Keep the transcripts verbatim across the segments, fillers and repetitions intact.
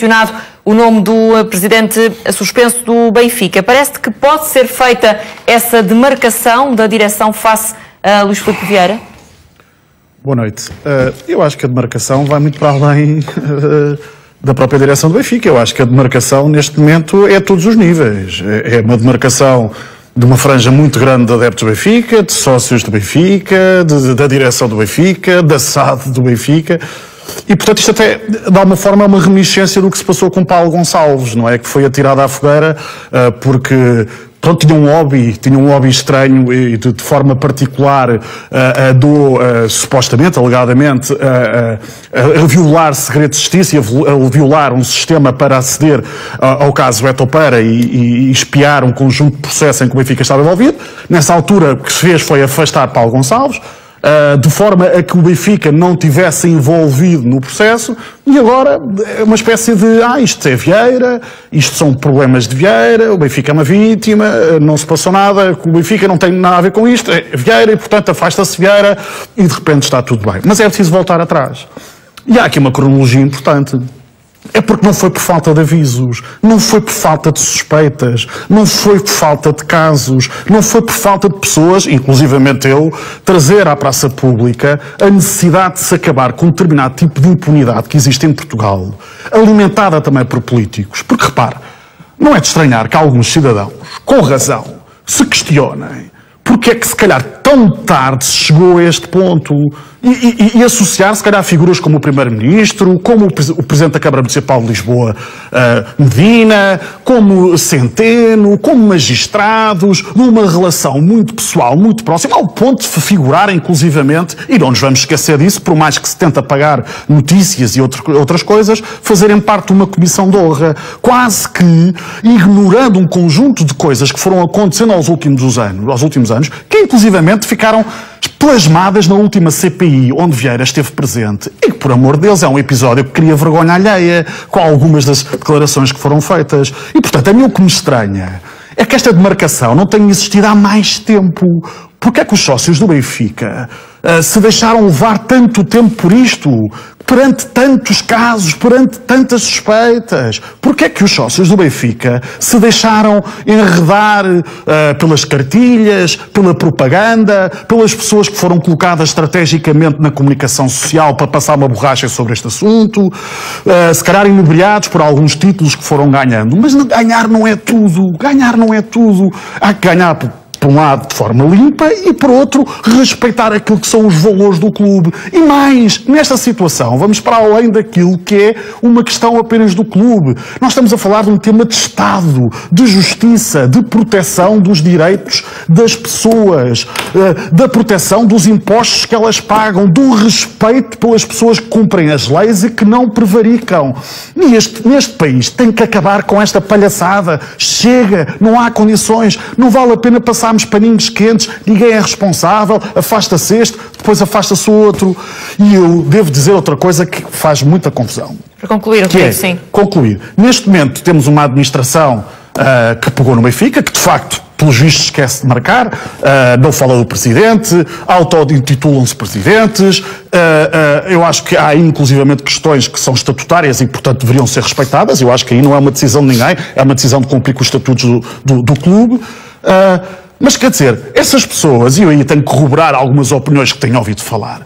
mencionado o nome do presidente suspenso do Benfica. Parece-te que pode ser feita essa demarcação da direção face a Luís Filipe Vieira? Boa noite. Uh, eu acho que a demarcação vai muito para além uh, da própria direção do Benfica. Eu acho que a demarcação, neste momento, é a todos os níveis. É, é uma demarcação de uma franja muito grande de adeptos do Benfica, de sócios do Benfica, de, de, da direção do Benfica, da S A D do Benfica. E, portanto, isto até, de alguma forma, é uma reminiscência do que se passou com Paulo Gonçalves, não é? Que foi atirado à fogueira uh, porque... Pronto, tinha um hobby, tinha um hobby estranho e de, de forma particular uh, uh, do, uh, supostamente, alegadamente, uh, uh, a violar segredo de justiça, a violar um sistema para aceder uh, ao caso Etopeira e, e, e espiar um conjunto de processos em que o Benfica estava envolvido. Nessa altura, o que se fez foi afastar Paulo Gonçalves, Uh, de forma a que o Benfica não tivesse envolvido no processo, e agora é uma espécie de, ah, isto é Vieira, isto são problemas de Vieira, o Benfica é uma vítima, não se passou nada, o Benfica não tem nada a ver com isto, é Vieira e, portanto, afasta-se Vieira e, de repente, está tudo bem. Mas é preciso voltar atrás. E há aqui uma cronologia importante. É porque não foi por falta de avisos, não foi por falta de suspeitas, não foi por falta de casos, não foi por falta de pessoas, inclusivamente eu, trazer à praça pública a necessidade de se acabar com um determinado tipo de impunidade que existe em Portugal, alimentada também por políticos. Porque, repare, não é de estranhar que alguns cidadãos, com razão, se questionem porque é que, se calhar, tão tarde se chegou a este ponto e, e, e associar, se calhar, figuras como o Primeiro-Ministro, como o, o Presidente da Câmara Municipal de Lisboa, uh, Medina, como Centeno, como magistrados, numa relação muito pessoal, muito próxima, ao ponto de figurar, inclusivamente, e não nos vamos esquecer disso, por mais que se tente apagar notícias e outro, outras coisas, fazerem parte de uma comissão de honra, quase que ignorando um conjunto de coisas que foram acontecendo aos últimos anos, aos últimos anos, que inclusivamente ficaram plasmadas na última C P I, onde Vieira esteve presente, e que, por amor de Deus, é um episódio que cria vergonha alheia, com algumas das declarações que foram feitas. E, portanto, a mim o que me estranha é que esta demarcação não tenha existido há mais tempo. Porque é que os sócios do Benfica uh, se deixaram levar tanto tempo por isto? Perante tantos casos, perante tantas suspeitas? Porque é que os sócios do Benfica se deixaram enredar uh, pelas cartilhas, pela propaganda, pelas pessoas que foram colocadas estrategicamente na comunicação social para passar uma borracha sobre este assunto, uh, se calhar inebriados por alguns títulos que foram ganhando? Mas ganhar não é tudo, ganhar não é tudo. Há que ganhar por por um lado, de forma limpa, e por outro, respeitar aquilo que são os valores do clube. E mais, nesta situação, vamos para além daquilo que é uma questão apenas do clube. Nós estamos a falar de um tema de Estado, de justiça, de proteção dos direitos das pessoas, da proteção dos impostos que elas pagam, do respeito pelas pessoas que cumprem as leis e que não prevaricam. E este, neste país tem que acabar com esta palhaçada. Chega, não há condições, não vale a pena passar paninhos quentes, ninguém é responsável, afasta-se este, depois afasta-se o outro. E eu devo dizer outra coisa que faz muita confusão. Para concluir, que é, sim. Concluir. Neste momento temos uma administração uh, que pegou no Benfica, que de facto, pelos vistos, esquece de marcar, uh, não fala do Presidente, auto-intitulam-se Presidentes, uh, uh, eu acho que há inclusivamente questões que são estatutárias e, portanto, deveriam ser respeitadas. Eu acho que aí não é uma decisão de ninguém, é uma decisão de cumprir com os estatutos do, do, do clube. Uh, Mas, quer dizer, essas pessoas, e eu aí tenho que corroborar algumas opiniões que tenho ouvido falar,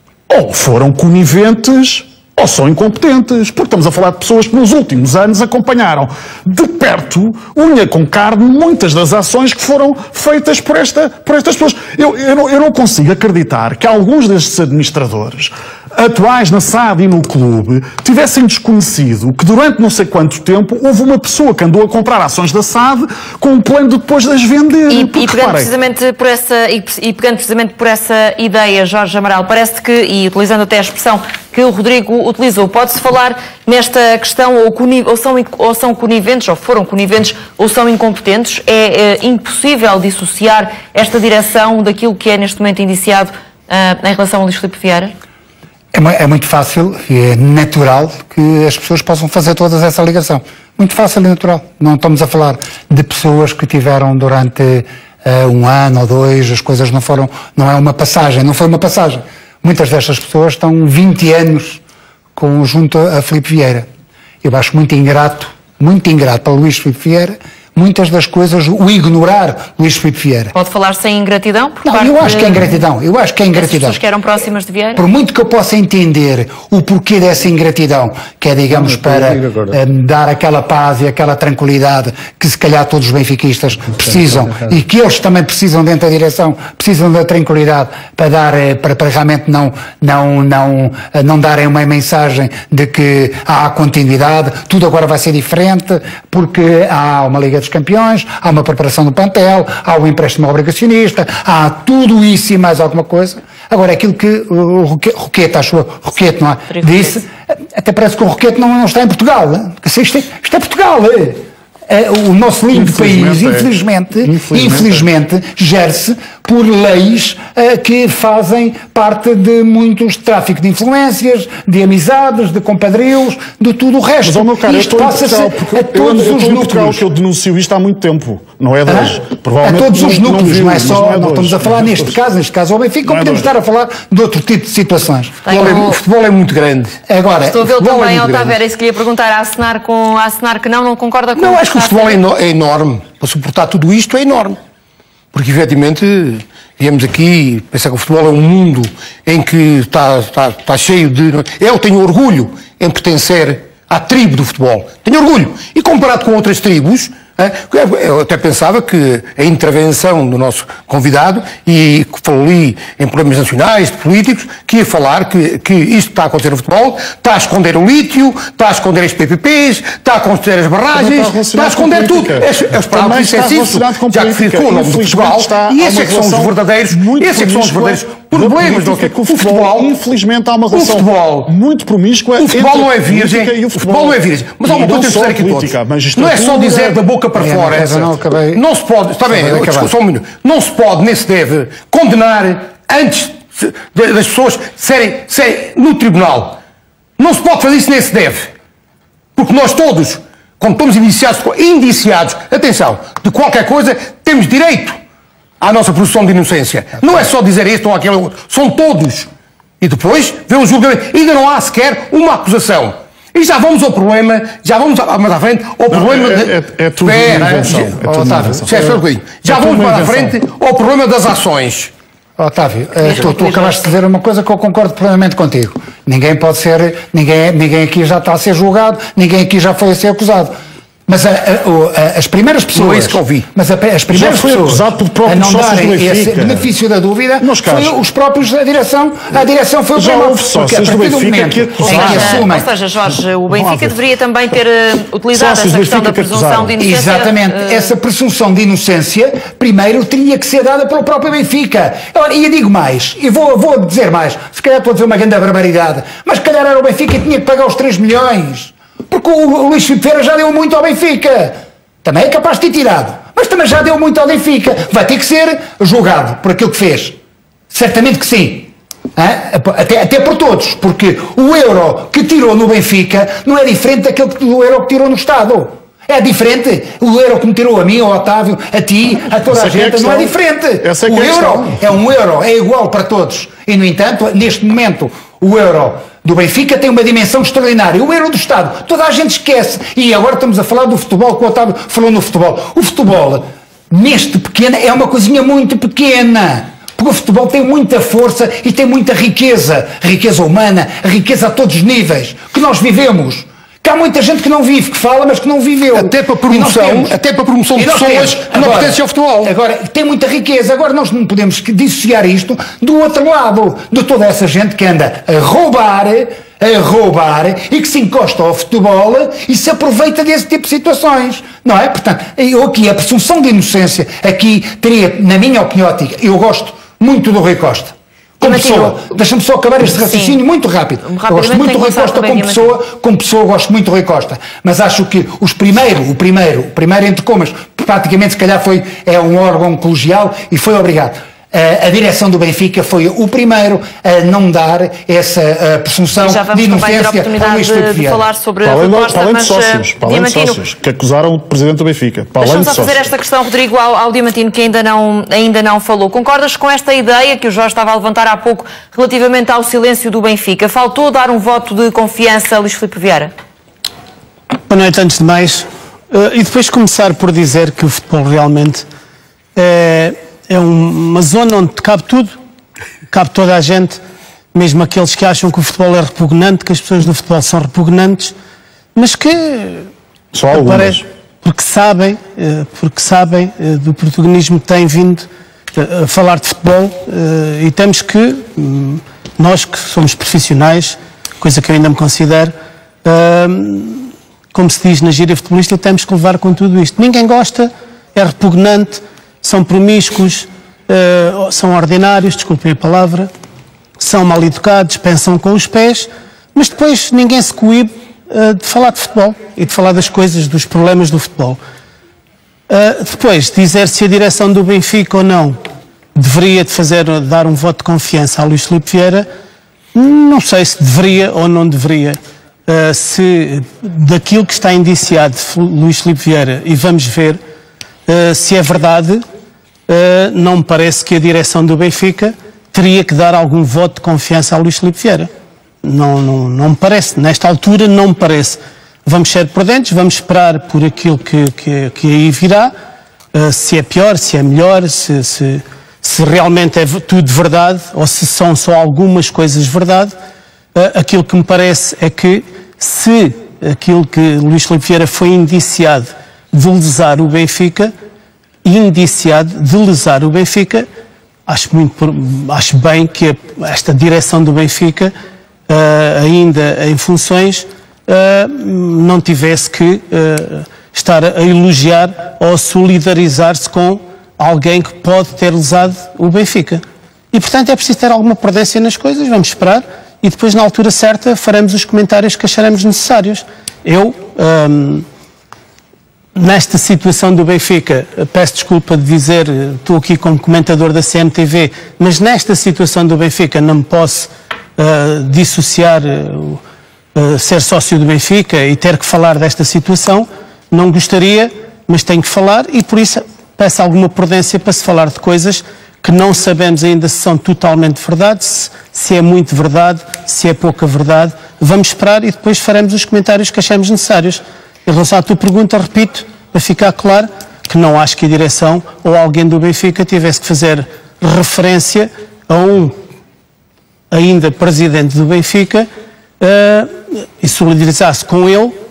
ou foram coniventes ou são incompetentes, porque estamos a falar de pessoas que nos últimos anos acompanharam de perto, unha com carne, muitas das ações que foram feitas por, esta, por estas pessoas. Eu, eu, não, eu não consigo acreditar que alguns destes administradores atuais na S A D e no clube tivessem desconhecido que durante não sei quanto tempo houve uma pessoa que andou a comprar ações da S A D com um plano de depois das vender. E, e, pegando precisamente por essa, e, e pegando precisamente por essa ideia, Jorge Amaral, parece que, e utilizando até a expressão que o Rodrigo utilizou, pode-se falar nesta questão ou, ou, são, ou são coniventes, ou foram coniventes, ou são incompetentes? É, é impossível dissociar esta direção daquilo que é neste momento indiciado uh, em relação a Luís Filipe Vieira? É, é muito fácil e é natural que as pessoas possam fazer toda essa ligação. Muito fácil e natural. Não estamos a falar de pessoas que tiveram durante uh, um ano ou dois, as coisas não foram, não é uma passagem, não foi uma passagem. Muitas destas pessoas estão vinte anos com, junto a Filipe Vieira. eu acho muito ingrato, muito ingrato para Luís Filipe Vieira, muitas das coisas, o ignorar Luís Filipe Vieira. Pode falar sem ingratidão? Por Não, parte eu acho de... que é ingratidão, eu acho que é ingratidão. As pessoas que eram próximas de Vieira? Por muito que eu possa entender o porquê dessa ingratidão, que é, digamos, para um, dar aquela paz e aquela tranquilidade que se calhar todos os benfiquistas precisam e que eles também precisam dentro da direção, precisam da tranquilidade para dar, para, para realmente não, não, não, não darem uma mensagem de que há continuidade, tudo agora vai ser diferente, porque há uma Liga dos Campeões, há uma preparação do plantel, há o empréstimo obrigacionista, há tudo isso e mais alguma coisa. Agora, aquilo que o Roquete, acho o Roquete, não é? Disse, até parece que o Roquete não, não está em Portugal. Isto é, isto é Portugal. É. O nosso lindo país, infelizmente, é. infelizmente, infelizmente gere-se por leis uh, que fazem parte de muitos tráfico de influências, de amizades, de compadrios, de tudo o resto. Mas, oh, meu caro, isto passa-se a todos eu, eu os núcleos. Que eu denuncio isto há muito tempo, não é de hoje. Ah, a todos os não, núcleos, não, viu, não é só, não, é não estamos a falar não neste caso, neste caso ao Benfica, como podemos estar a falar de outro tipo de situações. O, o futebol é muito grande. Agora, estou a vê-lo também, é Otávio, era isso que lhe ia perguntar, a assinar, com, a assinar que não, não concorda com Não, o acho que o futebol é, é enorme. Para suportar tudo isto é enorme. Porque, efetivamente, viemos aqui pensar que o futebol é um mundo em que está, está, está cheio de... Eu tenho orgulho em pertencer à tribo do futebol. Tenho orgulho. E comparado com outras tribos, eu até pensava que a intervenção do nosso convidado, e que falou ali em problemas nacionais, políticos, que ia falar que, que isto está a acontecer no futebol, está a esconder o lítio, está a esconder as P P Ps, está a esconder as barragens, está, está a esconder tudo. É, é esperado que isso é isso, já que ficou o nome do Portugal, e esses é que são os verdadeiros, esses é que são os verdadeiros problemas do que o futebol. Infelizmente há uma relação futebol, muito promíscua. O futebol não é virgem, o futebol não é virgem. Mas há uma coisa que eu dizer aqui todos. Não é só dizer da boca para fora. É, não, acabei, não se pode, está bem, desculpa, só um minuto. Não se pode, nem se deve, condenar antes das pessoas serem, serem no tribunal. Não se pode fazer isso, nem se deve. Porque nós todos, quando estamos indiciados, indiciados, atenção, de qualquer coisa, temos direito à nossa presunção de inocência. Não é só dizer este ou aquele outro, são todos. E depois vê o julgamento. Ainda não há sequer uma acusação. E já vamos ao problema, já vamos mais à frente ao não, problema é, de... É, é, é tudo Pera, uma invenção. É, é tudo Otávio, já, é, já é vamos mais à frente ao problema das ações. Otávio, uh, tu, tu acabaste de dizer uma coisa que eu concordo plenamente contigo. Ninguém pode ser, ninguém, ninguém aqui já está a ser julgado, ninguém aqui já foi a ser acusado. Mas a, a, a, as primeiras pessoas... Não é isso que eu vi. Mas a, as primeiras foi pessoas a não darem esse benefício da dúvida foi os próprios da direção. A direção foi o já houve sócios do Benfica que acusaram. Ou seja, Jorge, o Benfica deveria também ter uh, utilizado essa questão da presunção de inocência. Exatamente. Uh... Essa presunção de inocência, primeiro, teria que ser dada pelo próprio Benfica. E eu digo mais, e vou, vou dizer mais, se calhar estou a dizer uma grande barbaridade, mas se calhar era o Benfica que tinha que pagar os três milhões. Porque o Luís Filipe Vieira já deu muito ao Benfica. Também é capaz de ter tirado. Mas também já deu muito ao Benfica. Vai ter que ser julgado por aquilo que fez. Certamente que sim. Até, até por todos. Porque o euro que tirou no Benfica não é diferente daquele do euro que tirou no Estado. É diferente. O euro que me tirou a mim, ao Otávio, a ti, a toda a gente, não é diferente. O euro é um euro, é igual para todos. E, no entanto, neste momento, o euro do Benfica tem uma dimensão extraordinária. O euro do Estado, toda a gente esquece. E agora estamos a falar do futebol, que o Otávio falou no futebol. O futebol, neste pequeno, é uma coisinha muito pequena. Porque o futebol tem muita força e tem muita riqueza. Riqueza humana, riqueza a todos os níveis, que nós vivemos. Que há muita gente que não vive, que fala, mas que não viveu. Até para promoção, até para promoção de pessoas que não pertencem ao futebol. Agora, tem muita riqueza. Agora nós não podemos dissociar isto do outro lado, de toda essa gente que anda a roubar, a roubar e que se encosta ao futebol e se aproveita desse tipo de situações. Não é? Portanto, eu aqui, a presunção de inocência, aqui teria, na minha opinião, eu gosto muito do Rui Costa. Como pessoa, deixa-me só acabar este raciocínio Sim. muito rápido. Eu gosto muito do Rui Costa como pessoa, como pessoa gosto muito do Rui Costa, mas acho que os primeiro, o primeiro, o primeiro entre comas, praticamente se calhar foi, é um órgão colegial e foi obrigado. A direção do Benfica foi o primeiro a não dar essa presunção de inocência ao Luís Filipe Vieira. Falar sobre para além, a proposta, para além de mas, sócios, para além de sócios que acusaram o presidente do Benfica. Deixa-me só fazer esta questão, Rodrigo, ao, ao Diamantino, que ainda não, ainda não falou. Concordas com esta ideia que o Jorge estava a levantar há pouco relativamente ao silêncio do Benfica? Faltou dar um voto de confiança a Luís Filipe Vieira? Boa noite, antes de mais. Uh, e depois começar por dizer que o futebol realmente é, é um, uma zona onde cabe tudo, cabe toda a gente, mesmo aqueles que acham que o futebol é repugnante, que as pessoas do futebol são repugnantes, mas que... Só algumas. Porque sabem, uh, porque sabem uh, do protagonismo que têm vindo a falar de futebol uh, e temos que, um, nós que somos profissionais, coisa que eu ainda me considero, uh, como se diz na gíria futebolística, temos que levar com tudo isto. Ninguém gosta, é repugnante, são promíscuos, uh, são ordinários, desculpem a palavra, são mal educados, pensam com os pés, mas depois ninguém se coíbe uh, de falar de futebol e de falar das coisas, dos problemas do futebol. Uh, depois, dizer se a direção do Benfica ou não deveria de fazer, dar um voto de confiança a Luís Filipe Vieira, não sei se deveria ou não deveria. Uh, se daquilo que está indiciado de Luís Filipe Vieira, e vamos ver uh, se é verdade, uh, não me parece que a direção do Benfica teria que dar algum voto de confiança a Luís Filipe Vieira. Não, não, não me parece. Nesta altura não me parece. Vamos ser prudentes, vamos esperar por aquilo que, que, que aí virá, uh, se é pior, se é melhor, se, se, se realmente é tudo verdade ou se são só algumas coisas verdade. Uh, aquilo que me parece é que se aquilo que Luís Filipe Vieira foi indiciado de lesar o Benfica, indiciado de lesar o Benfica, acho, muito, acho bem que esta direção do Benfica, uh, ainda em funções, Uh, não tivesse que uh, estar a elogiar ou solidarizar-se com alguém que pode ter lesado o Benfica. E, portanto, é preciso ter alguma prudência nas coisas, vamos esperar, e depois, na altura certa, faremos os comentários que acharemos necessários. Eu, um, nesta situação do Benfica, peço desculpa de dizer, estou aqui como comentador da C M T V, mas nesta situação do Benfica não me posso uh, dissociar uh, Uh, ser sócio do Benfica e ter que falar desta situação, não gostaria, mas tenho que falar e por isso peço alguma prudência para se falar de coisas que não sabemos ainda se são totalmente verdade, se, se é muito verdade, se é pouca verdade. Vamos esperar e depois faremos os comentários que achamos necessários. Em relação à tua pergunta, repito, para ficar claro, que não acho que a direção ou alguém do Benfica tivesse que fazer referência a um ainda presidente do Benfica Uh, e solidarizar-se com ele, uh,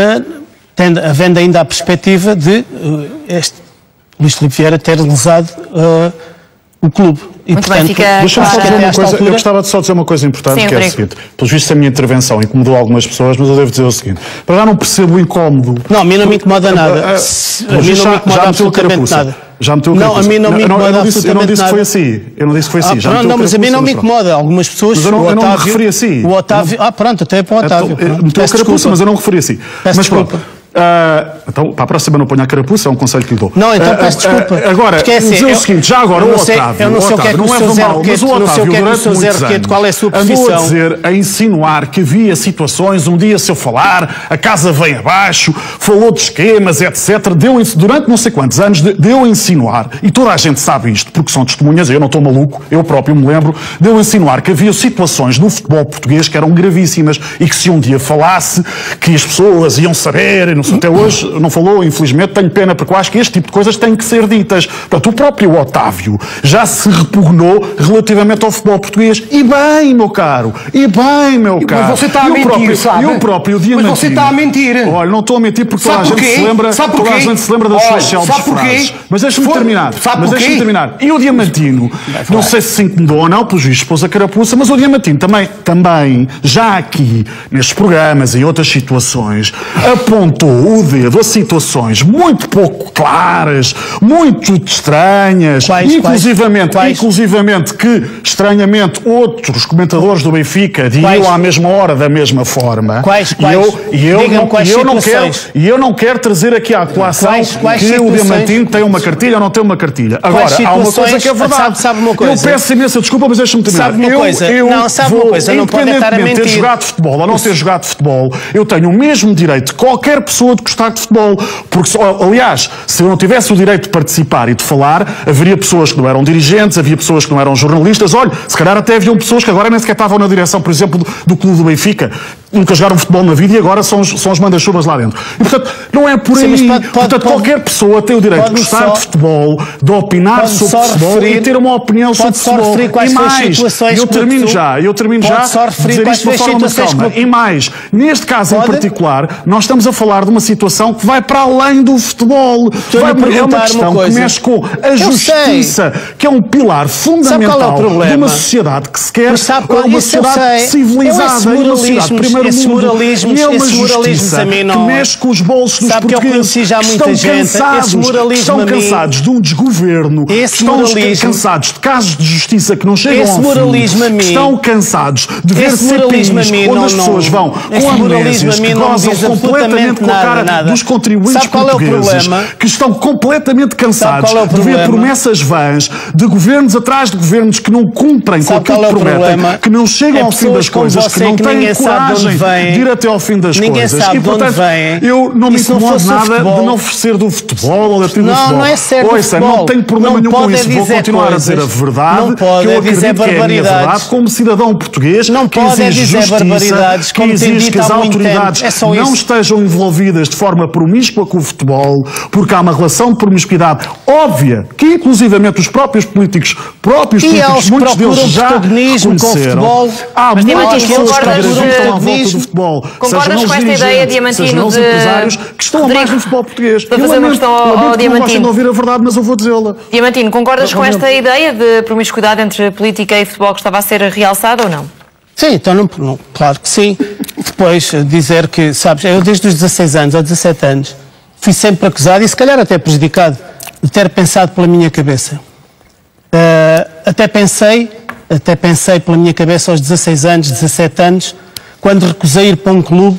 tendo, havendo ainda a perspectiva de uh, este Luís Filipe Vieira ter lesado uh, o clube. E, Muito portanto, bem, fica Deixa-me só dizer uma coisa, altura... eu gostava de só dizer uma coisa importante, Sim, que é o seguinte, pelos vistos a minha intervenção incomodou algumas pessoas, mas eu devo dizer o seguinte, para já não percebo o incómodo. Não, a mim não me incomoda nada. A, a, a, a mim não me incomoda absolutamente nada. Já meteu Não, a mim não me incomoda eu não disse, absolutamente eu não disse nada. que foi assim. Eu não disse que foi assim. Ah, já pronto, não, mas a mim não me incomoda. Algumas pessoas... Mas eu não, o eu não Otávio, me referi assim. O Otávio... Ah, pronto, até para o Otávio. Então, meteu a carapuça, mas eu não me referi assim. Peço mas desculpa. pronto. Uh, então, para a próxima não ponha a carapuça, é um conselho que lhe dou. Não, então peço uh, desculpa. Uh, agora, porque é assim, dizer eu, o seguinte, já agora o sei, Otávio, eu não sei o que é que não o é seu Zé mal, mas o Roquete, não sei o Otávio que é que o durante seu Zé muitos Roquete, anos qual é a sua andou a profissão? dizer, a insinuar que havia situações, um dia se eu falar, a casa vem abaixo, falou de esquemas, etcétera. Deu, durante não sei quantos anos, deu a insinuar, e toda a gente sabe isto, porque são testemunhas, eu não estou maluco, eu próprio me lembro, deu a insinuar que havia situações no futebol português que eram gravíssimas e que se um dia falasse, que as pessoas iam saber, e não sei, até hoje não falou, infelizmente, tenho pena, porque eu acho que este tipo de coisas têm que ser ditas. Portanto, o próprio Otávio já se repugnou relativamente ao futebol português. E bem, meu caro, e bem, meu caro. Mas você está a mentir, próprio, sabe? E o próprio Diamantino. Mas você está a mentir. Olha, não estou a mentir porque toda a gente se lembra, sabe toda a gente se lembra das suas célebres frases. Mas deixa-me terminar. Sabe mas deixa-me terminar. E o Diamantino, não sei se se incomodou ou não, pelo juiz pôs a carapuça, mas o Diamantino também, também, já aqui, nestes programas e outras situações, apontou o dedo a situações muito pouco claras, muito estranhas, Quais, inclusivamente, quais? inclusivamente que, estranhamente, outros comentadores do Benfica diziam à mesma hora da mesma forma. Quais, e eu, e eu, Digam não, quais e eu não quero, situações. e eu não quero trazer aqui à colação Quais- quais que o situações? Diamantino tem uma cartilha ou não tem uma cartilha. Agora, há uma coisa que é verdade. Sabe- sabe uma coisa? Eu peço imensa desculpa, mas deixa-me terminar. Sabe uma eu, coisa? Eu Não, sabe uma vou, coisa? Não pode estar a independentemente de ter mentir. jogado futebol ou não ter jogado futebol, eu tenho o mesmo direito que qualquer pessoa pessoa de gostar de futebol. Porque, aliás, se eu não tivesse o direito de participar e de falar, haveria pessoas que não eram dirigentes, havia pessoas que não eram jornalistas. Olha, se calhar até haviam pessoas que agora nem sequer estavam na direção, por exemplo, do, do clube do Benfica. Nunca jogaram futebol na vida e agora são os, são os manda-chuvas lá dentro. E, portanto, não é por aí. Sim, pode, pode, portanto, pode, qualquer pessoa tem o direito de gostar só, de futebol, de opinar sobre futebol referir, e ter uma opinião sobre futebol. E mais, eu termino já, eu termino já dizer isto de uma forma mais calma. E mais, neste caso pode? em particular, nós estamos a falar de uma situação que vai para além do futebol. Vai, é uma questão uma que mexe com a justiça, que é um pilar fundamental é de uma sociedade que se quer, uma sociedade civilizada e uma sociedade primeiro esse mundo. Moralismos, E é uma esse justiça que mexe com os bolsos dos Sabe portugueses que, já que muita estão gente. cansados, Esse moralismo estão cansados de um desgoverno, esse estão moralismo, cansados de casos de justiça que não chegam esse ao moralismo fim, a mim, estão cansados de ver esse C P Is onde não, as pessoas vão com amnésias, que gozam completamente com a cara nada. dos contribuintes Sabe qual portugueses, é o problema? que estão completamente cansados é de ver promessas vãs, de governos atrás de governos que não cumprem com aquilo que prometem, que não chegam é ao fim das coisas, que não têm coragem de ir até ao fim das ninguém coisas. Sabe e, portanto, vem. eu não me incomodo nada futebol. de não oferecer do futebol ou da tribo do não, futebol. Não, é certo. Ouça, não tenho problema não nenhum com isso. Vou continuar coisas. a dizer a verdade, não pode que eu dizer acredito que é a minha verdade, como cidadão português, não que pode exige dizer justiça, barbaridades, que exige que as autoridades é não estejam envolvidas de forma promíscua com o futebol, porque há uma relação de promiscuidade óbvia, que inclusivamente os próprios políticos, próprios e políticos, muitos deles já protagonismo com o futebol. Há Mas, muitas pessoas que gravitam à volta do futebol. Concordas com esta ideia, Diamantino, sejam os de... empresários que estão Rodrigo, a mais no futebol português. Para fazer uma questão ao, ao Diamantino. Não gostam de Diamantino. ouvir a verdade, mas eu vou dizê-la. Diamantino, concordas com esta ideia de promiscuidade entre política e futebol que estava a ser realçada ou não? Sim, então não, não, claro que sim. Depois dizer que, sabes, eu desde os dezasseis anos ou dezassete anos fui sempre acusado e se calhar até prejudicado de ter pensado pela minha cabeça. Uh, até pensei, até pensei pela minha cabeça aos dezasseis anos, dezassete anos, quando recusei ir para um clube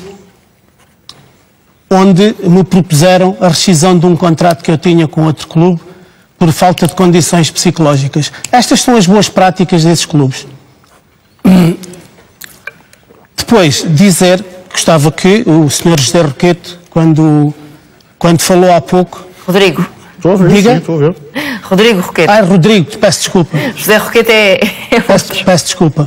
onde me propuseram a rescisão de um contrato que eu tinha com outro clube por falta de condições psicológicas. Estas são as boas práticas desses clubes. Depois, dizer, gostava que o senhor José Roquete, quando, quando falou há pouco... Rodrigo. Estou a ver, diga. Sim, estou a ver. Rodrigo Roquete. Ah, Rodrigo, peço desculpa. José Roquete é... é peço, peço desculpa.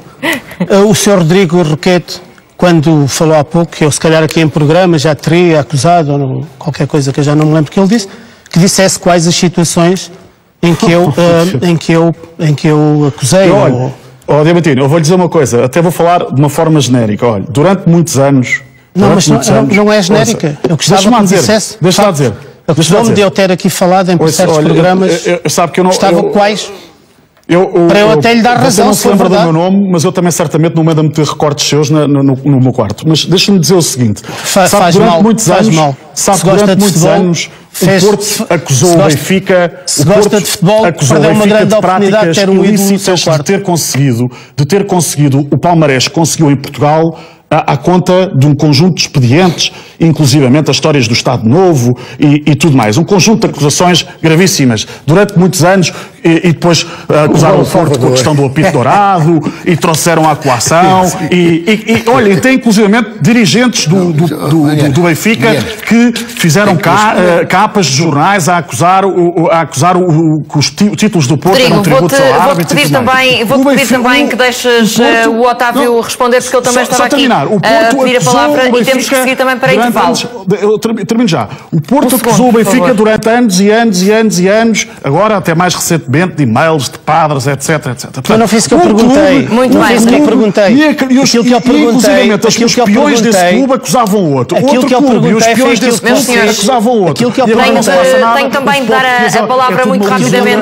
O senhor Rodrigo Roquete, quando falou há pouco, que eu se calhar aqui em programa já teria acusado, ou não, qualquer coisa que eu já não me lembro que ele disse, que dissesse quais as situações em que eu, uh, em que eu, em que eu acusei. Olha, ou... oh, Diamantino, eu vou lhe dizer uma coisa, até vou falar de uma forma genérica. Olha, durante muitos anos... Não, mas não, anos, não é genérica. Ouça, eu gostava que me dizer, dissesse... Deixa-me lá dizer. Acusou-me de eu ter aqui falado em certos olha, programas. Eu, eu, sabe que eu não, gostava eu, quais... Eu, eu, para eu até lhe dar razão, você não se lembra verdade. do meu nome, mas eu também certamente não mando a meter recortes seus na, no, no, no meu quarto. Mas deixa-me dizer o seguinte: Fa, sabe, faz durante mal, muitos faz anos, mal. sabe se durante gosta de muitos futebol, anos fez, o Porto acusou o Benfica, se o gosta Porto de futebol, acusou o perdeu uma Benfica grande de oportunidade práticas de ter um ídolo no seu ilícitas de quarto. ter conseguido, de ter conseguido o Palmarés conseguiu em Portugal. À, à conta de um conjunto de expedientes, inclusivamente as histórias do Estado Novo e, e tudo mais. Um conjunto de acusações gravíssimas durante muitos anos e, e depois uh, acusaram o Porto com a questão do apito dourado e trouxeram a coação e, e, e olha, e tem inclusivamente dirigentes do, do, do, do, do Benfica que fizeram ca, uh, capas de jornais a acusar, o, a acusar o, o, que os títulos do Porto Rodrigo, eram tributos ao árbitro. Vou-te pedir também, vou pedir também que deixes o, Porto, uh, o Otávio não, responder porque ele também só, estava só aqui. Terminar. O Porto a pedir a palavra o e temos que seguir também para intervalo. Anos, eu termino já. O Porto um acusou segundo, o Benfica durante anos e anos e anos e anos, agora até mais recentemente, de e-mails, de padres, etc, etcétera. Portanto, eu não fiz o que eu perguntei. Clube, Muito bem, que eu perguntei. E, e os, aquilo que eu perguntei, os espiões desse clube acusavam o outro. Aquilo outro que eu clube, e os perguntei espiões desse clube acusavam o outro. Aquilo que eu tenho, perguntei. Tenho também de dar a, a palavra muito rapidamente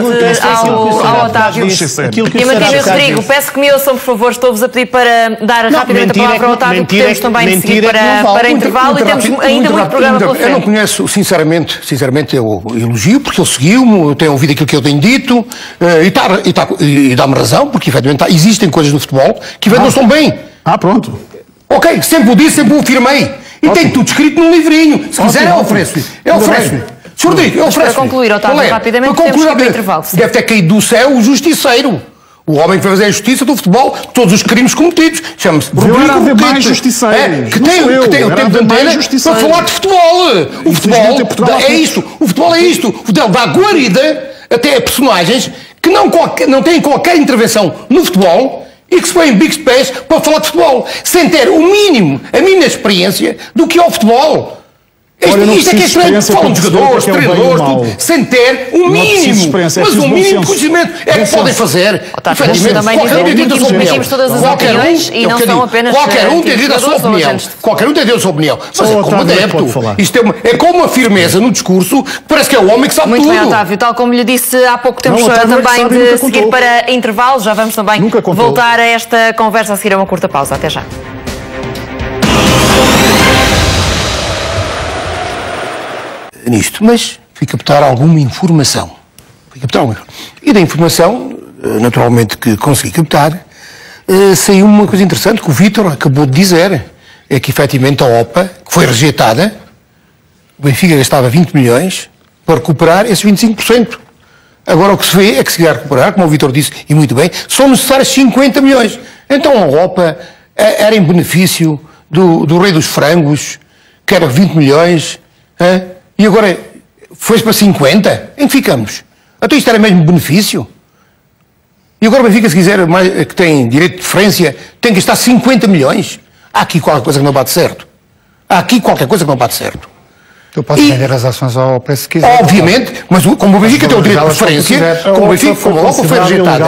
ao, ao Otávio. Diamantino e Rodrigo, peço que me ouçam, por favor, estou-vos a pedir para dar rapidamente a palavra ao Otávio, porque temos também de seguir para, para intervalo e temos ainda muito programa pela frente. Eu não conheço, sinceramente, sinceramente eu elogio, porque ele seguiu-me, eu tenho ouvido aquilo que eu tenho dito, uh, e, tá, e, tá, e dá-me razão, porque efetivamente tá, existem coisas no futebol que ah, não estão bem. Ah, pronto. Ok, sempre o disse, sempre o afirmei. E tem tudo escrito num livrinho. Se quiser, eu ofereço-lhe. Eu ofereço-lhe. senhor Rodrigo, eu ofereço-lhe. Para concluir, Otávio, rapidamente, temos que ir para o intervalo. Deve ter caído do céu o justiceiro. O homem que vai fazer a justiça do futebol, todos os crimes cometidos. Chama-se Rodrigo Roquete, é, que tem, que tem o tempo de antena para falar de futebol. O futebol é isto. O futebol é isto. O futebol dá guarida até a personagens que não, qualquer, não têm qualquer intervenção no futebol e que se põem bicos de pés para falar de futebol, sem ter o mínimo, a mínima experiência do que é o futebol. Isto, Olha, isto é que é estranho, falam de jogadores, treinadores, tudo, sem ter o mínimo, mas um mínimo de conhecimento é que podem fazer. Qualquer um tem direito à sua opinião. Todas as opiniões e não são apenas qualquer um tem direito à sua opinião. Qualquer um tem direito à sua opinião. Mas é como adepto. Isto é, uma, é com uma firmeza no discurso que parece que é o homem que sabe Muito tudo. Muito bem, Otávio. Tal como lhe disse há pouco tempo, não, também de seguir contou. para intervalo. Já vamos também voltar a esta conversa a seguir a uma curta pausa. Até já. Nisto, mas fui captar alguma informação. Fui captar alguma E da informação, naturalmente, que consegui captar, saiu uma coisa interessante que o Vítor acabou de dizer, é que efetivamente a O P A, que foi rejeitada, o Benfica gastava vinte milhões para recuperar esses vinte e cinco por cento. Agora o que se vê é que se quer recuperar, como o Vítor disse, e muito bem, são necessários cinquenta milhões. Então a O P A era em benefício do, do rei dos frangos, que era vinte milhões, hein? E agora foi para cinquenta? Em que ficamos? Então isto era mesmo benefício? E agora o Benfica, se quiser, mais, que tem direito de preferência, tem que gastar cinquenta milhões? Há aqui qualquer coisa que não bate certo. Há aqui qualquer coisa que não bate certo. Eu posso e, vender as ações ao preço que quiser. Obviamente, mas como o Benfica tem o direito de preferência, como o Benfica, como a O P A foi rejeitada.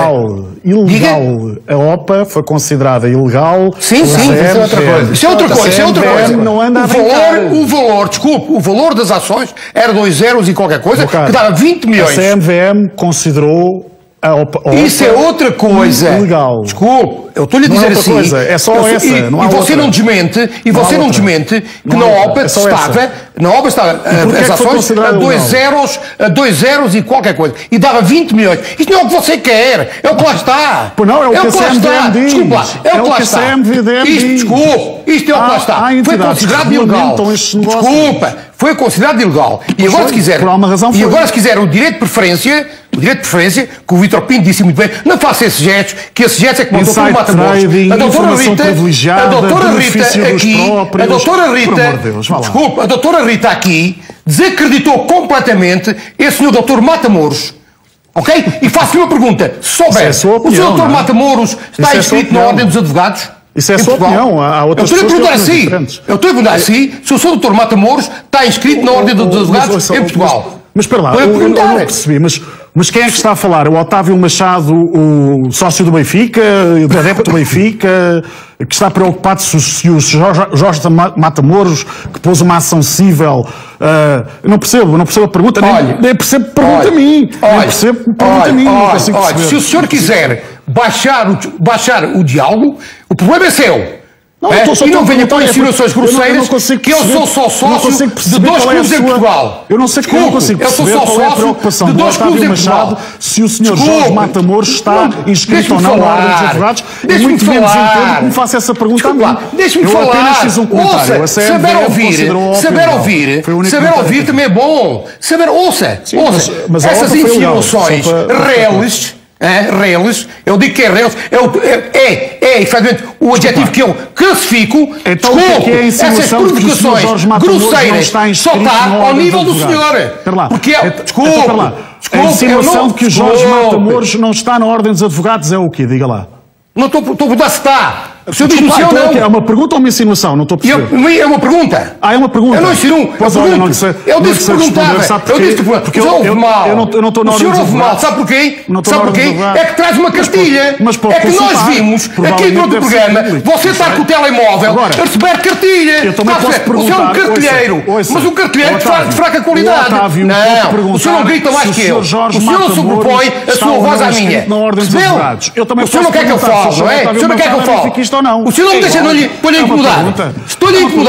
Ilegal. A O P A foi considerada ilegal. Sim, sim, isso é outra coisa. Isso é outra coisa, isso é outra coisa. Não anda o valor, o valor, desculpe, o valor das ações era dois zeros e qualquer coisa, que dava vinte milhões. A C M V M considerou a O P A, isso é outra coisa. Legal. Desculpe, eu estou-lhe a dizer assim. Coisa. É só eu, essa. E, não há e você outra. não desmente, e não você não desmente que não na O P A é estava, na O P A estava as ações a dois zeros, a dois zeros e qualquer coisa. E dava vinte milhões. Isto não é o que você quer, é o que lá está. Pois não, é o que, é o que a C M V M diz. Desculpa, é, é o que lá está. Isto, desculpe, isto é o que lá está. Foi considerado ilegal. Desculpa, foi considerado ilegal. E agora se quiser, e agora se quiser o direito de preferência, o direito de preferência, que o Vítor Pinto disse muito bem, não faça esses gestos, que esses gestos é que mandou para o Mata-Moros. A doutora Rita, a doutora Rita aqui, a doutora Rita, desculpa, a doutora Rita aqui desacreditou completamente esse senhor doutor Mata-Moros. Ok? E faço-lhe uma pergunta. Se souber, Isso é opinião, o senhor doutor não é? Mata-Moros está Isso inscrito é na Ordem dos Advogados? Isso é a sua opinião. Há outras eu estou a perguntar assim. assim. Eu estou a perguntar assim se o senhor doutor Mata-Moros está inscrito na Ordem dos Advogados em Portugal. Mas espera lá, eu, eu não percebi, mas, mas quem é que está a falar? O Otávio Machado, o sócio do Benfica, o adepto do Benfica, que está preocupado se, se o Jorge, Jorge Mata-Moros, que pôs uma ação cível, uh, não percebo, não percebo a pergunta, olha, nem, nem percebo a pergunta olha, a mim, olha, nem percebo a pergunta olha, a mim, não olha, consigo olha, perceber. Se o senhor quiser baixar o, baixar o diálogo, o problema é seu. Não, é? Só e não venha com insinuações grosseiras que eu sou só sócio de dois clubes em Portugal. Eu não sei que eu não consigo perceber qual é a preocupação do Otávio Machado se o senhor Jorge Mata-Moros está inscrito ou não na Ordem dos Advogados. E muito menos entendo que me faça essa pergunta a mim. Deixe-me falar. Eu apenas fiz um comentário. Ouça, saber ouvir, saber ouvir, saber ouvir também é bom. Saber, ouça, ouça. Essas insinuações reles... É, reles, eu digo que é reles, é, é, é, é efetivamente o adjetivo que eu classifico. Então, desculpe, que é a essas provocações grosseiras só está ao nível do senhor. Porque é, desculpe, então, desculpe, a insinuação não, de que o Jorge Mata-Moros não está na Ordem dos Advogados é o quê? Diga lá. Não estou a perguntar se está. O senhor diz-me Desculpa, sim ou então, não. É uma pergunta ou uma insinuação? Não estou a perceber. Eu, é uma pergunta. Ah, é uma pergunta. Eu não insinuo. Pois eu olha, pergunto. não sei, eu não disse que sei perguntava. responder, sabe porquê? Eu disse que perguntava. Porque o senhor eu, ouve eu, mal. eu não, eu não estou na o Ordem senhor dos ouve mal. Advogados. Sabe porquê? Não estou Sabe na Ordem porquê? dos Advogados. É que traz uma cartilha. Mas pode é que nós consultar. vimos aqui Provavelmente durante o deve ser programa público. você está com o telemóvel Agora, a receber cartilha. Eu também Está a posso perceber? Você é um perguntar, cartilheiro. ouça, ouça, mas um cartilheiro de Otávio, fraca qualidade. Otávio, Não. O senhor não grita mais que eu. O senhor não sobrepõe a sua voz à minha. Percebeu? Eu também o senhor não quer que eu fale, não é? O senhor não quer que eu fale. O senhor não me deixa, não lhe, estou-lhe a incomodar. Estou-lhe a incomodar.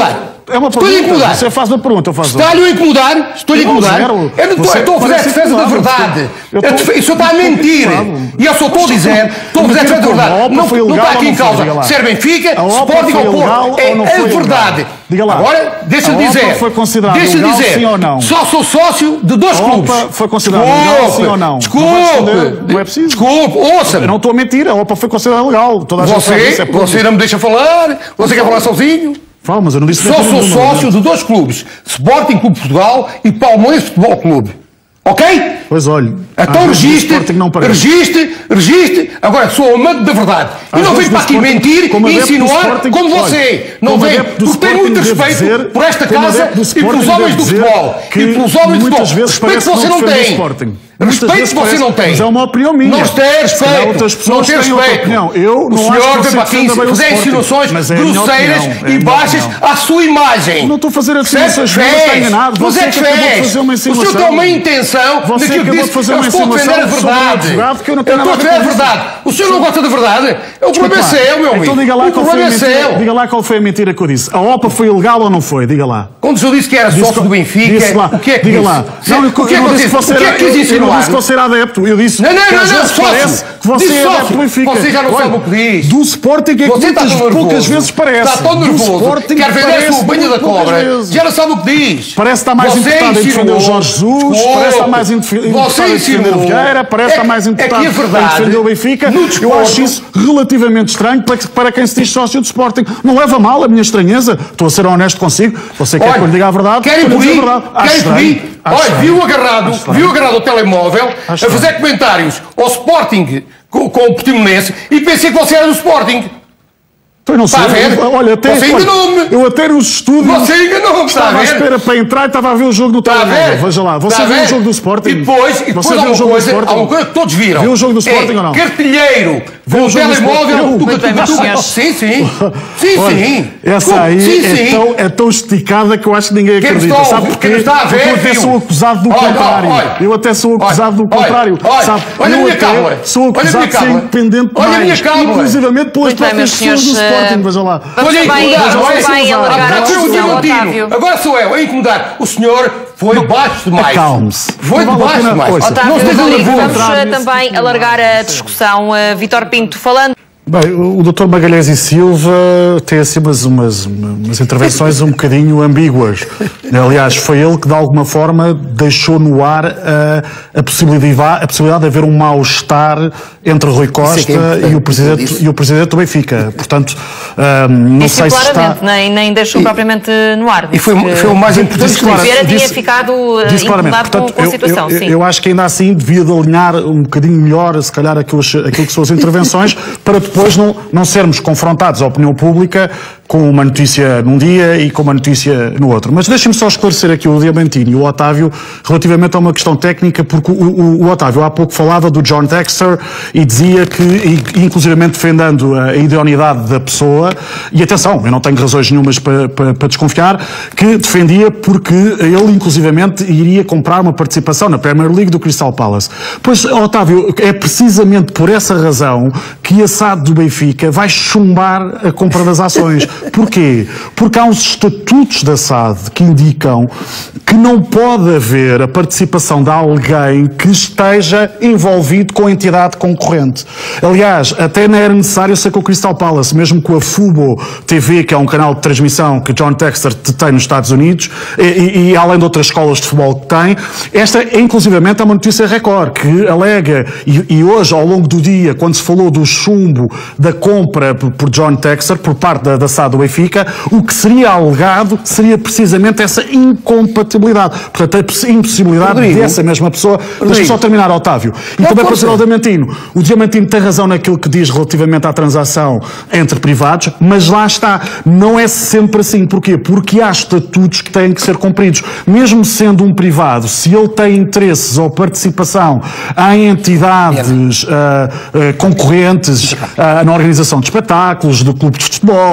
É uma Estou-lhe a pergunta. incomodar. Você faz uma pergunta, eu faço outra. Está-lhe a incomodar? Estou-lhe a Não, incomodar? zero. Eu não estou, Você eu estou a fazer a parece defesa da incomodado. verdade. Eu Eu estou- O senhor está a mentir. Claro. E eu só estou a dizer, estou a fazer a defesa da A verdade. OPA Não, foi não ilegal está aqui ou em não foi? causa Diga lá. ser Benfica, A OPA Sporting foi ou ilegal Porto. É ou não a foi ilegal? verdade. Diga lá. Agora, deixa-me A OPA dizer. foi considerada Deixa-me ilegal, dizer. sim ou não? Só sou sócio de dois A clubes. OPA foi considerada ilegal, sim ou não? Desculpe. Não vai responder, não é preciso. Desculpe. Ouça-me. Eu não estou a mentir, a OPA foi considerada legal. Toda a gente sabe Você, isso, é público. você não me deixa falar. Você quer falar sozinho? Fala, mas eu não disse Só mentira sou nenhuma, sócio de dois clubes, Sporting Clube de Portugal e Palmeiras Futebol Clube. Ok? Pois olha. Então às vezes o registre, Sporting não parece. registre, registre. Agora, sou amante da verdade. Às E não vezes venho para do aqui Sporting- mentir como e adepto do insinuar Sporting, como olha, você. Não como vem, adepto do porque tenho muito Sporting, devo respeito dizer- por esta como casa adepto do e pelos Sporting, homens do devo dizer futebol. que E pelos homens do muitas futebol. vezes Respeito que parece você não não defender o tem. Sporting. Muitas Respeito vezes que você parece- não tem. mas é uma opinião minha. Não tem Se calhar respeito. outras pessoas Não tem têm outra respeito. opinião. Eu o não acho senhor que vem você para aqui defenda bem o fazer Sporting, insinuações mas é a minha grosseiras opinião, é a e minha baixas opinião. à sua imagem. Não estou a fazer Percebe? insinuações nenhumas, está Fez. enganado. Você Você é que que acabou de fez. fazer uma O senhor tem insinuação. uma intenção Você daquilo que acabou de disse. fazer Eu uma estou a defender a insinuação sobre o verdade. advogado que eu não Eu tenho estou a nada a defender a ver com verdade. O senhor não gosta da verdade? O problema é Desculpa lá. seu, meu amigo. Então diga lá, O qual foi a problema é mentira, seu. diga lá qual foi a mentira que eu disse. A OPA foi ilegal ou não foi? Diga lá. Quando eu disse que era Disse sócio que- do Benfica, disse lá. o que é que Diga disse? lá. Se- Não, eu, o que é eu que não você disse que você o que é era, que quis eu não insinuar? disse que você era adepto. Eu disse Não, não, que não, às não, vezes sócio. parece que você Disse é sócio. adepto do Benfica. Você já não Olha, sabe o que diz. Do Sporting é que Você está muitas, tão nervoso. poucas vezes parece. Está tão Do nervoso. Sporting Quer vender a parece sua banha da poucas cobra. vezes. Já não sabe o que diz. Parece estar mais Você importado em defender o insinuou- Jorge Jesus, Desculpe. parece estar mais inf- importado Você em defender o insinuou- Vieira, parece É estar que- mais é importado que a em verdade, defender o Benfica. no Eu desporto- acho isso relativamente estranho para, para quem se diz sócio do Sporting. Não leva a mal a minha estranheza. Estou a ser honesto consigo. Você quer que eu lhe diga a verdade? Querem Estou a dizer a pedir? verdade. Acho Querem estranho. pedir? Acho Olha, estranho. viu agarrado, viu agarrado ao telemóvel a Acho fazer comentários ao Sporting com, com o Portimonense e pensei que você era do Sporting. Então, eu não sei. Está a ver? Olha, até, Você enganou-me. Eu até nos estúdios. Você enganou-me, está a Estava à ver? espera para entrar e estava a ver o jogo no Está a telemóvel. ver? Veja lá. Você Está a viu ver? o jogo do Sporting? E depois, e depois Você há viu uma o jogo do coisa, há Sporting? uma coisa que todos viram. Viu o jogo do Sporting é ou não? Cartilheiro Viu com o o jogo do telemóvel. Sporting? tuca, Muito bem, meus tuca, senhores. Sim, sim. Sim, Olha, sim. essa Desculpe, aí sim, é, sim. Tão, é tão esticada que eu acho que ninguém Quem acredita. está a Sabe ouvir- porquê? quem está a ver, Porque eu até viu? sou acusado do Olha, contrário. olha. eu até sou acusado do Olha, contrário. olha, Sabe? olha a eu minha até cábula. sou Olha a acusado minha de ser cábula. independente Olha a minha mais. cábula. Inclusivamente pelas Muito bem, próprias meus pessoas do senhores, Sporting. eh, Veja lá. Vamos Olha, também, incomodar, vamos olha, também incomodar. alargar a Agora foi o discussão, Diamantino. Otávio. Agora sou eu a incomodar. O senhor foi baixo demais. Acalme-se. Foi Não vale a debaixo pena- demais. ouça. Otávio Não esteja Rodrigues, nervoso. vamos eh, também alargar a discussão. Uh, Vítor Pinto, falando. Bem, o doutor Magalhães e Silva tem assim umas, umas, umas intervenções um bocadinho ambíguas. Aliás, foi ele que de alguma forma deixou no ar a, a, possibilidade, a possibilidade de haver um mal-estar entre Rui Costa que é importante, e, o presidente, isso. e o presidente do Benfica. Portanto, ah, não Disse sei se está... claramente, nem, nem deixou propriamente no ar. E foi, Disse que foi o mais importante Disse que claro- disse. Vieira tinha disse- ficado uh, disse claramente. incomodado com, Portanto, com a eu- situação. eu, sim. eu acho que ainda assim devia de alinhar um bocadinho melhor, se calhar, aquilo, aquilo que são as intervenções, para depois não, não sermos confrontados à opinião pública com uma notícia num dia e com uma notícia no outro. Mas deixem-me só esclarecer aqui o Diamantino e o Otávio relativamente a uma questão técnica, porque o, o, o Otávio há pouco falava do John Textor e dizia que, e, inclusivamente defendendo a idoneidade da pessoa, e atenção, eu não tenho razões nenhumas para, para, para desconfiar, que defendia porque ele, inclusivamente, iria comprar uma participação na Premier League do Crystal Palace. Pois, Otávio, é precisamente por essa razão que a S A D do Benfica vai chumbar a compra das ações. Porquê? Porque há uns estatutos da S A D que indicam que não pode haver a participação de alguém que esteja envolvido com a entidade concorrente. Aliás, até não era necessário ser com o Crystal Palace, mesmo com a Fubo T V, que é um canal de transmissão que John Textor tem nos Estados Unidos, e, e, e além de outras escolas de futebol que tem. Esta é, inclusivamente, é uma notícia Record, que alega, e, e hoje, ao longo do dia, quando se falou do chumbo da compra por, por John Textor, por parte da, da S A D do Benfica, o que seria alegado seria precisamente essa incompatibilidade. Portanto, a impossibilidade Rodrigo, dessa mesma pessoa... Deixa-me só terminar, Otávio. E Não, também para força. dizer ao Diamantino. O Diamantino tem razão naquilo que diz relativamente à transação entre privados, mas lá está. Não é sempre assim. Porquê? Porque há estatutos que têm que ser cumpridos. Mesmo sendo um privado, se ele tem interesses ou participação em entidades ah, ah, concorrentes ah, na organização de espetáculos, de clubes de futebol, etcétera,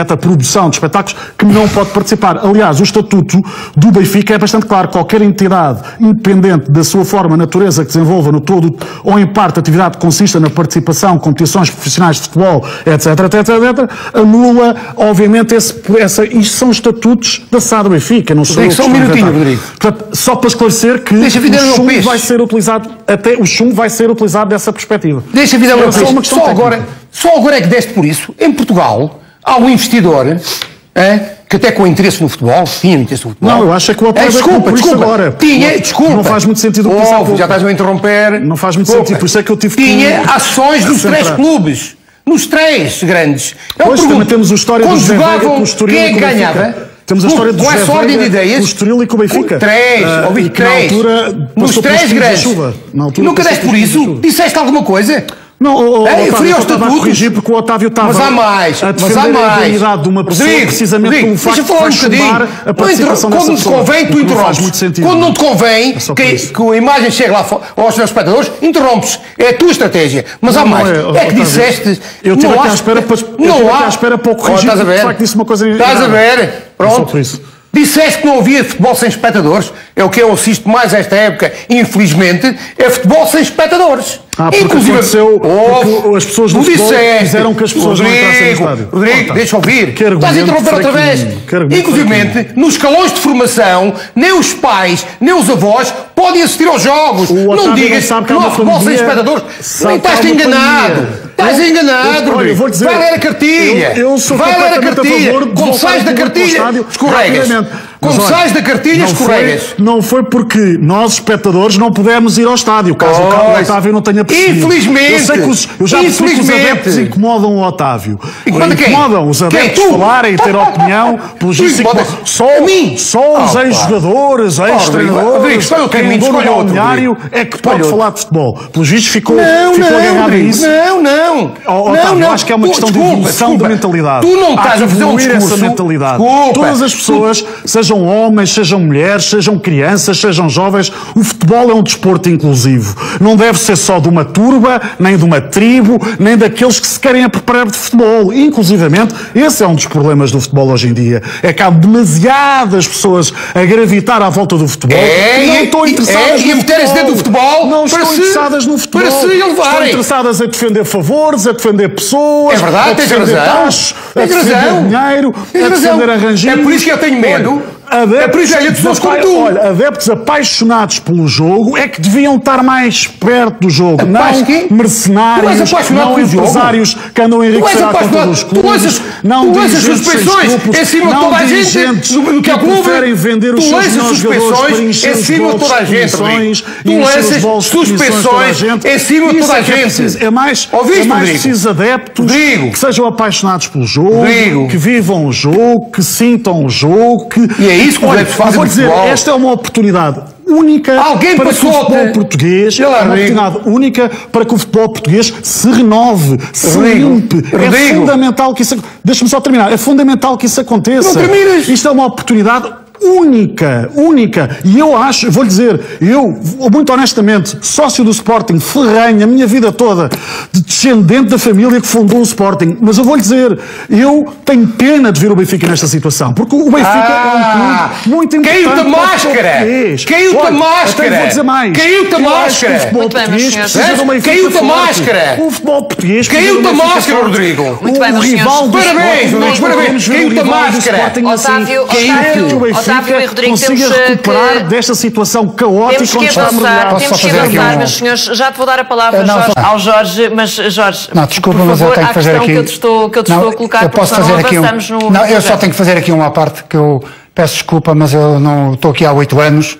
etcétera, promoção de espetáculos, que não pode participar. Aliás, o estatuto do Benfica é bastante claro. Qualquer entidade, independente da sua forma, natureza, que desenvolva no todo ou em parte atividade que consista na participação, competições profissionais de futebol, etcétera, etcétera, etcétera, anula, obviamente, esse, essa, isto são estatutos da S A D Benfica, não sou eu que só um minutinho, Rodrigo. Portanto, só para esclarecer que Deixa o chumbo vai ser utilizado, até o chumbo vai ser utilizado dessa perspectiva. Deixa a vida é uma só, uma só, agora, só agora é que deste por isso. Em Portugal, há um investidor é, que até com interesse no futebol, tinha interesse no futebol. Não, eu acho que o Otávio é, desculpa, por desculpa, isso agora. Tinha, desculpa. Não faz muito sentido o que disse há pouco. Já estás a interromper. Não faz muito desculpa. sentido, por isso é que eu tive que... Tinha ações nos três clubes. Nos três grandes. Eu Pois, pergunto, também temos a história do José Veiga com o Estoril quem é e que com o Benfica. ganhava? Temos a história do Com José essa ordem de Veiga ideias, com o Estoril e com o Benfica. Três, uh, ouvi, e que três. na altura Nos passou três pelos grandes. chuva. Na altura Nunca deste por isso? Disseste alguma coisa? Não, o, o, é, Otávio, fui eu aos estava a estatutos. corrigir porque o Otávio estava mas há mais, a defender mas há mais. a dignidade de uma pessoa Rodrigo, precisamente Rodrigo, pelo facto de falar um chumbar a participação quando dessa não te pessoa. convém, tu interrompes. Quando não te convém é que, que a imagem chegue lá aos teus espectadores, interrompes. É a tua estratégia. Mas não, há mais. É, é que Otávio, disseste... Eu estive aqui à há, espera para, não há, à espera para o corrigir, oh, estás a ver? de facto disse uma coisa... Estás a ver? Pronto. Por isso. Disseste que não havia futebol sem espectadores. É o que eu assisto mais esta época, infelizmente, é futebol sem espectadores. Ah, porque Inclusive, aconteceu, oh, porque as pessoas do futebol disseste, fizeram que as pessoas Rodrigo, não entrassem no estádio. Rodrigo, oh, deixa eu ouvir. Estás a interromper outra vez. Inclusive, nos escalões de formação, nem os pais, nem os avós podem assistir aos jogos. Não digas não que não há futebol sem espectadores. Nem estás enganado. Estás enganado, Olha, vou dizer, vai ler a cartilha. Eu, eu sou vai ler a completamente cartilha. a favor de Quando sais da cartilha, escorregas. Quando Mas, olha, sais da cartilha, não escorregas. Foi, não foi porque nós, espectadores, não pudemos ir ao estádio, caso Pois. o Otávio não tenha percebido. Infelizmente. Eu, sei que os, eu já percebi que os adeptos incomodam o Otávio. Incomoda quem? Incomodam os adeptos Quem? falarem, ter opinião. Pelos Tu incomodas só, a mim? só os Oh, ex-jogadores, ex-treinadores, escolhe o quem caminho, andou no escolhe outro, balneário é que pode Escolhe falar de futebol. Pelos vistos ficou, Não, ficou não, agarrado a Rodrigo, isso. não, não. Oh, não, Otávio, não. acho que é uma Tu, questão desculpa, de evolução desculpa. da mentalidade. Tu não Há estás que a fazer um evoluir discurso. essa mentalidade. Desculpa. Todas as pessoas, sejam homens, sejam mulheres, sejam crianças, sejam jovens, o futebol é um desporto inclusivo. Não deve ser só de uma turba, nem de uma tribo, nem daqueles que se querem preparar de futebol. Inclusivamente, esse é um dos problemas do futebol hoje em dia. É que há demasiadas pessoas a gravitar à volta do futebol É, que não e- estão e- interessadas é, no e futebol. meterem-se dentro do futebol não para estão se- interessadas no futebol. para se elevarem. Estão interessadas a defender favores, a defender pessoas, É verdade, a tens defender razão. taxas, a Tens defender razão. dinheiro, Tens a defender razão. arranjinhos. É por isso que eu tenho medo. Olha, É por isso que há pessoas como tu. Olha, adeptos apaixonados pelo jogo é que deviam estar mais perto do jogo, Apais não quê? mercenários, Tu és apaixonado não pelo jogo? empresários que andam a Tu és enriquecer à conta apaixonado. dos Tu clubes, lanças- não tu lanças dirigentes sem suspeições escrúpulos, em cima de não toda a gente dirigentes no- no que é que clube. preferem vender os Tu seus lanças melhores jogadores suspeições para encher em os cima de bolsos toda a de gente, comissões Rodrigo. e Tu encher os lanças bolsos de comissões de toda a suspeições gente. em cima de Isso toda a é que é gente. preciso. É mais, Ouviste, é mais Rodrigo? preciso adeptos Rodrigo. que sejam apaixonados pelo jogo, Rodrigo. que vivam o jogo, que sintam o jogo, que... E é isso que os Olha, adeptos fazem vou no dizer, futebol. esta é uma oportunidade única Alguém para que o passou futebol a- português, Sei lá, é uma Rodrigo. oportunidade única para que o futebol português se renove, se Rodrigo. limpe. É Rodrigo. fundamental que isso... Deixa-me só terminar. É fundamental que isso aconteça. Não terminas. Isto é uma oportunidade única, única. E eu acho, vou-lhe dizer, eu, muito honestamente, sócio do Sporting, ferrenho, a minha vida toda, de descendente da família que fundou o Sporting, mas eu vou-lhe dizer, eu tenho pena de ver o Benfica nesta situação, porque o Benfica Ah, é um clube muito importante. caiu-te a para o máscara. português. Caiu-te a Olha, máscara. até vou dizer mais. Caiu-te a Eu acho que máscara. o futebol Muito bem, português meus precisa senhores. de uma Benfica Caiu-te a forte. máscara. O futebol português precisa Caiu-te de uma a Benfica máscara, forte. Rodrigo. Muito bem, O meus rival senhores. do Parabéns, Sporting, Rodrigo, nós parabéns. podemos ver o Caiu-te a rival do máscara. Sporting assim, Otávio, que é Otávio, que o Benfica Otávio e Rodrigo, consiga temos, eh, recuperar que- desta situação caótica Temos que onde está a avançar, mergulhar. Posso temos só que fazer aqui avançar, um- mas senhores, já te vou dar a palavra, Eh, não, Jorge, só- ao Jorge, mas Jorge, Não, desculpa, por mas favor, eu tenho à que fazer questão aqui. que eu te estou, que eu te Não, estou a colocar, eu porque posso senão fazer não aqui um. avançamos no. Não, no eu só projeto. tenho que fazer aqui uma parte que eu peço desculpa, mas eu não estou aqui há oito anos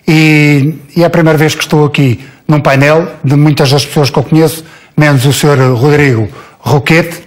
e, e é a primeira vez que estou aqui num painel de muitas das pessoas que eu conheço, menos o senhor Rodrigo Roquete,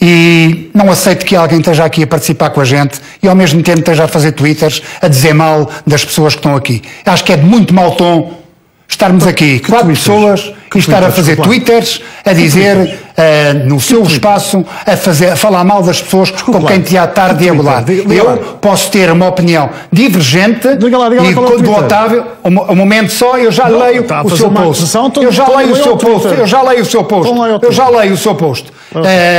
e não aceito que alguém esteja aqui a participar com a gente e ao mesmo tempo esteja a fazer twitters a dizer mal das pessoas que estão aqui. Acho que é de muito mau tom estarmos aqui quatro twitters? pessoas Que e estar a twitters? fazer Desculpa. twitters, a dizer eh, no seu espaço, a, fazer, a falar mal das pessoas com lá. quem te há tarde Que a Twitter? agular. Diga- diga Eu lá. posso ter uma opinião divergente Diga lá, diga lá e qual é o do Twitter. Otávio, um, um momento só, eu já Não, leio está a o fazer seu uma post. acusação, então- Eu já então leio o leia seu o post. Twitter. Eu já leio o seu post. Então leia o Eu Twitter. já leio o seu post. Eh,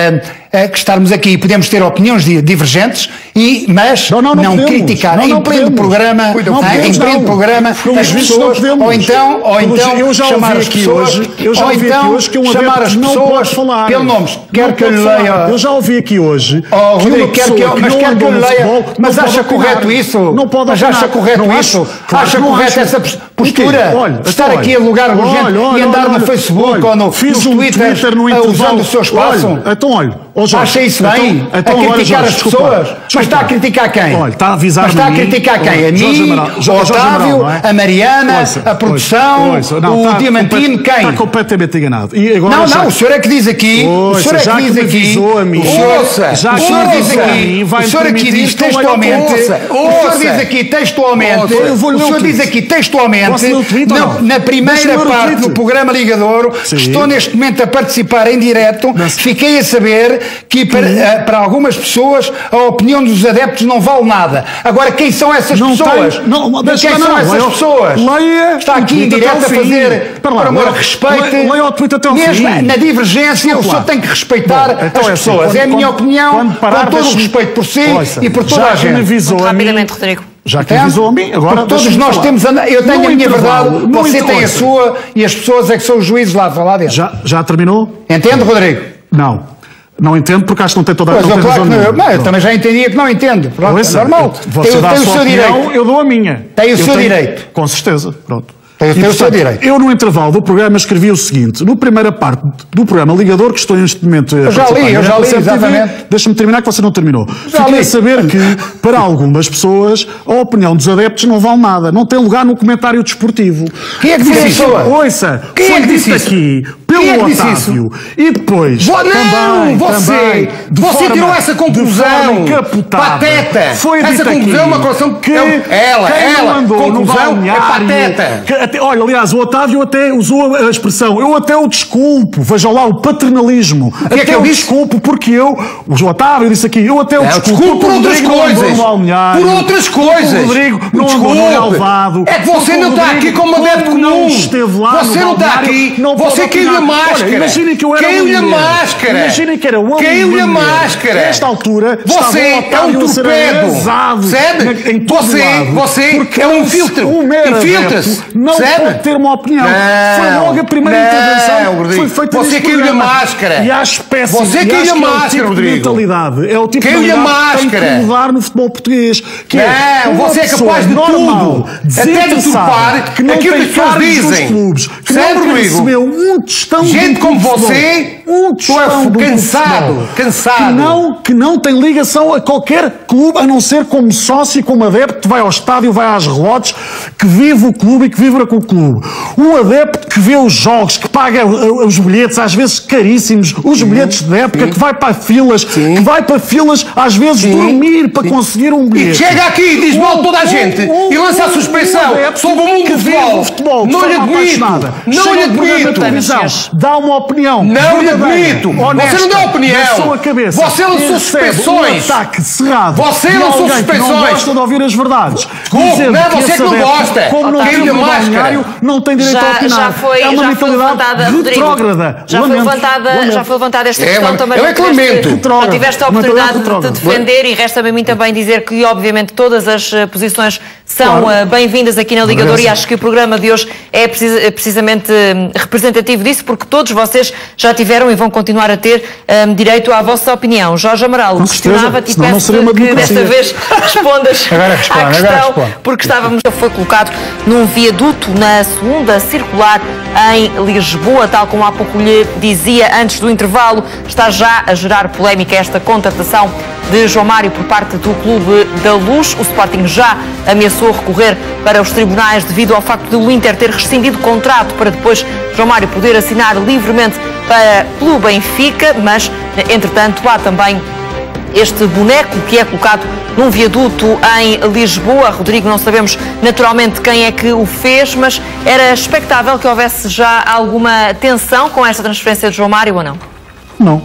uh, que estarmos aqui e podemos ter opiniões divergentes, e, mas não, não, não, não criticar não, não em pleno programa, não uh, em pleno programa as pessoas, ou então, ou então eu já chamar as pessoas, hoje, eu já ou ouvi então aqui hoje que um chamar as não pessoas pode falar pelo nome. Quer que eu lhe falar. leia. Eu já ouvi aqui hoje Oh, que Rodrigo, uma quer pessoa que eu, que mas não quer que andou eu no leia, futebol, mas não acha pode opinar. correto isso? Não pode mas acha opinar. correto Não isso? acho. Claro Acha que não correto acho. essa postura? Olha, Estar então, aqui a lugar olha, urgente olha, e andar olha, no olha, Facebook olha, ou no, fiz nos um Twitter, Twitter no uh, intervalo. usando o seu espaço? Olha, então olha, oh Jorge, acha isso bem? Então, então, a olha, criticar Jorge, as desculpa, pessoas? desculpa. Mas está a criticar quem? Olha, está a avisar Mas está a mim. criticar quem? A Jorge mim, Amaral, o Jorge Amaral, Otávio, não é? a Mariana, Ouça, a produção, ouça, ouça. Não, o está Diamantino, complet- quem? Está completamente enganado. E agora Não, já- não, o senhor é que diz aqui, Ouça, o senhor é já que diz que me aqui, avisou a mim. o senhor, Ouça, o já que senhor me diz avisou a aqui, mim, vai o senhor aqui permitir diz que eu leia o textualmente, ouça, o senhor ouça. diz aqui textualmente, Ouça, eu vou ler o o senhor tweet. diz aqui textualmente, Posso ler o tweet ou na, não? na Deixa-me primeira ler o parte tweet. do programa Ligadouro, Sim. estou neste momento a participar em direto, Mas- fiquei a saber que para, eh, para algumas pessoas a opinião dos adeptos não vale nada. Agora, quem são essas Não pessoas? tem- não, deixa quem lá, são não, essas leia- pessoas? leia Está o aqui em tweet direto até a ao fim. fazer, Espera lá, por amor, leia- respeite, leia- leia o tweet até ao mesmo fim. na divergência, o Desculpa senhor lá. tem que respeitar Bom, então as é assim, pessoas. quando- é a minha quando- opinião, quando parar, com todo o deixe-me- respeito por si Ouça, e por toda já a que me gente. avisou a mim, Rapidamente, Rodrigo. já que Entende? avisou a mim, agora Porque todos deixa-me nós falar. temos a, eu tenho No a minha intervalo, verdade, no você inter- tem a ouça. sua e as pessoas é que são os juízes lá, lá dentro. Já, já terminou? Entende, Rodrigo? Não. Não entendo porque acho que não tem toda a Mas não eu, tem claro que razão não, eu, nenhuma. não, eu Pronto. também já entendia que não entendo. Pronto, é Ouça, normal. Você Tem, dá tem a o sua seu opinião, direito. eu dou a minha. Tem o Eu seu tenho- direito. Com certeza. Pronto. Tem- E, tem o seu direito. Eu, no intervalo do programa, escrevi o seguinte. No primeira parte do programa Ligador, que estou neste momento a Eu já participar li, eu em já li, R T C T V, exatamente. Deixa-me terminar que você não terminou. Já Fiquei li. a saber que, para algumas pessoas, a opinião dos adeptos não vale nada. Não tem lugar no comentário desportivo. Quem é que disse isso? Ouça, Quem é foi que disse dito isso? aqui pelo Quem é que disse Otávio. E depois, Vo- não, também, você, também, de você forma- tirou essa de conclusão. forma encapotada. Pateta. Foi Essa dito conclusão aqui é uma conclusão que é- ela, quem ela, não andou no conclusão é balneário, pateta. que até- olha, aliás, o Otávio até usou a expressão, eu até o desculpo, vejam lá o paternalismo. que é até que eu o disse? desculpo porque eu, o Otávio disse aqui, eu até o Não, desculpo, desculpe por porque o outras Rodrigo não andou coisas. no balneário, Por outras porque coisas. O Rodrigo não andou no Desculpe. relvado. É que você porque o não está Rodrigo, aqui como adepto como não comum. esteve lá Você no não está balneário, aqui. não Você pode caiu-lhe a opinar. máscara. Olha, imaginem que eu era Caiu-lhe a uma mulher. máscara. Imaginem que era uma Caiu-lhe a mulher. máscara. Nesta altura, Você estava o é Otávio um a ser torpedo. arrasado Percebe? na- em todo Você, lado. você Porque é um não- infiltro. Um mero Infiltra-se. adepto não Percebe? pode ter uma opinião. Não, Foi logo a primeira não, intervenção Rodrigo. foi feita Você neste caiu-lhe a programa. máscara. E acho péssimo. Você E caiu-lhe acho a que é o máscara, tipo de Rodrigo. mentalidade. É o tipo Caiu-lhe de a mentalidade que tem máscara. que mudar no futebol português. Que Não, é uma você é pessoa capaz de normal, tudo. Até de desinteressada, turpar que não aquilo tem que as pessoas cargos nos dizem. clubes, que Certo, não Rodrigo? recebeu um tostão Gente do como futebol. você, um tu é tostão do cansado, futebol. cansado. Que não, que não tem ligação a qualquer clube, a não ser como sócio e como adepto, que vai ao estádio, vai às relotes, que vive o clube e que vibra com o clube. Um adepto que vê os jogos, que paga uh, os bilhetes, às vezes caríssimos, os bilhetes de época, que vai para filas, que vai para filas, às vezes dormir para conseguir um E bilhete. chega aqui e diz mal Um- toda a um- gente um- e lança a um- suspeição um adepto sobre o mundo que do vive futebol. o futebol de Não lhe forma admito. apaixonada. Não Chega lhe ao programa de admito. televisão, dá uma opinião. Não lhe verdadeira, admito. honesta, Você não dá opinião. da sua cabeça. Você lançou E recebe suspeições. Um ataque cerrado. Você de lançou alguém que não suspeições. gosta de ouvir as verdades. Desculpe, Dizendo não, que você esse que não adepto, gosta. Como não Caiu-lhe teve a no máscara. balneário, não tem direito Já- a opinar. já foi- é uma já foi mentalidade levantada, Rodrigo. retrógrada. Já foi, Lamento. levantada, Lamento. já foi levantada esta É, questão mas também. eu não é que tiveste- lamento. Não Retrógrado. tiveste a Uma oportunidade mentalidade de te retrógrada. defender e resta-me a mim também dizer que, obviamente, todas as eh, posições são Claro. eh, bem-vindas aqui na Ligador Merece. e acho que o programa de hoje é precisa- é precisamente eh, representativo disso, porque todos vocês já tiveram e vão continuar a ter eh, direito à vossa opinião. Jorge Amaral, Com certeza, questionava-te e senão não peço seria uma que desta democracia. vez respondas Agora responde, à agora questão, responde. porque estávamos, foi colocado num viaduto na segunda circular em Lisboa, tal como há pouco lhe dizia antes do intervalo. Está já a gerar polémica esta contratação de João Mário por parte do Clube da Luz. O Sporting já ameaçou recorrer para os tribunais devido ao facto de o Inter ter rescindido o contrato para depois João Mário poder assinar livremente para pelo Benfica, mas entretanto há também este boneco que é colocado num viaduto em Lisboa. Rodrigo, não sabemos naturalmente quem é que o fez, mas era expectável que houvesse já alguma tensão com esta transferência de João Mário ou não? Não.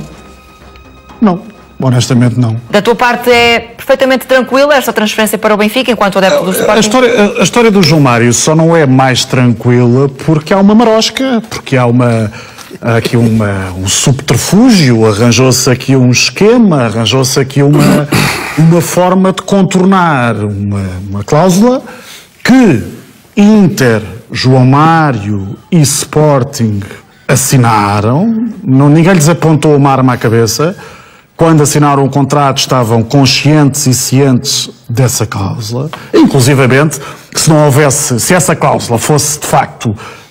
Não. Honestamente, não. Da tua parte é perfeitamente tranquila esta transferência para o Benfica enquanto adepto do A Sporting? história, a história do João Mário só não é mais tranquila porque há uma marosca, porque há uma aqui uma, um subterfúgio, arranjou-se aqui um esquema, arranjou-se aqui uma, uma forma de contornar uma, uma cláusula que Inter, João Mário e Sporting assinaram, não, ninguém lhes apontou uma arma à cabeça. Quando assinaram o contrato estavam conscientes e cientes dessa cláusula, inclusivamente, que se não houvesse, se essa cláusula fosse de facto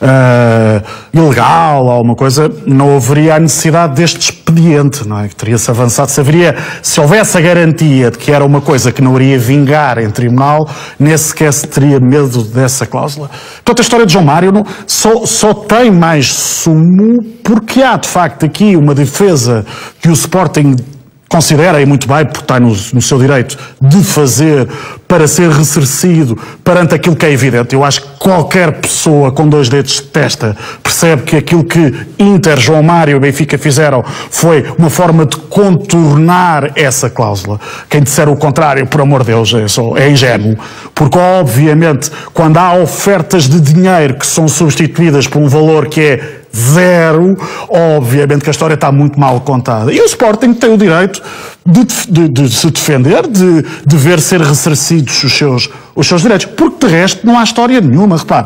uh, ilegal ou alguma coisa, não haveria a necessidade deste expediente, não é? Que teria-se avançado, se haveria, se houvesse a garantia de que era uma coisa que não iria vingar em tribunal, nem sequer se teria medo dessa cláusula. Portanto, a história de João Mário não, só, só tem mais sumo porque há, de facto, aqui uma defesa que o Sporting considera, e muito bem, porque está no, no seu direito de fazer para ser ressarcido perante aquilo que é evidente. Eu acho que qualquer pessoa com dois dedos de testa percebe que aquilo que Inter, João Mário e Benfica fizeram foi uma forma de contornar essa cláusula. Quem disser o contrário, por amor de Deus, é, só, é ingênuo. Porque, obviamente, quando há ofertas de dinheiro que são substituídas por um valor que é zero, obviamente que a história está muito mal contada. E o Sporting tem o direito de, de, de se defender, de, de ver ser ressarcidos os seus, os seus direitos, porque de resto não há história nenhuma. Repare,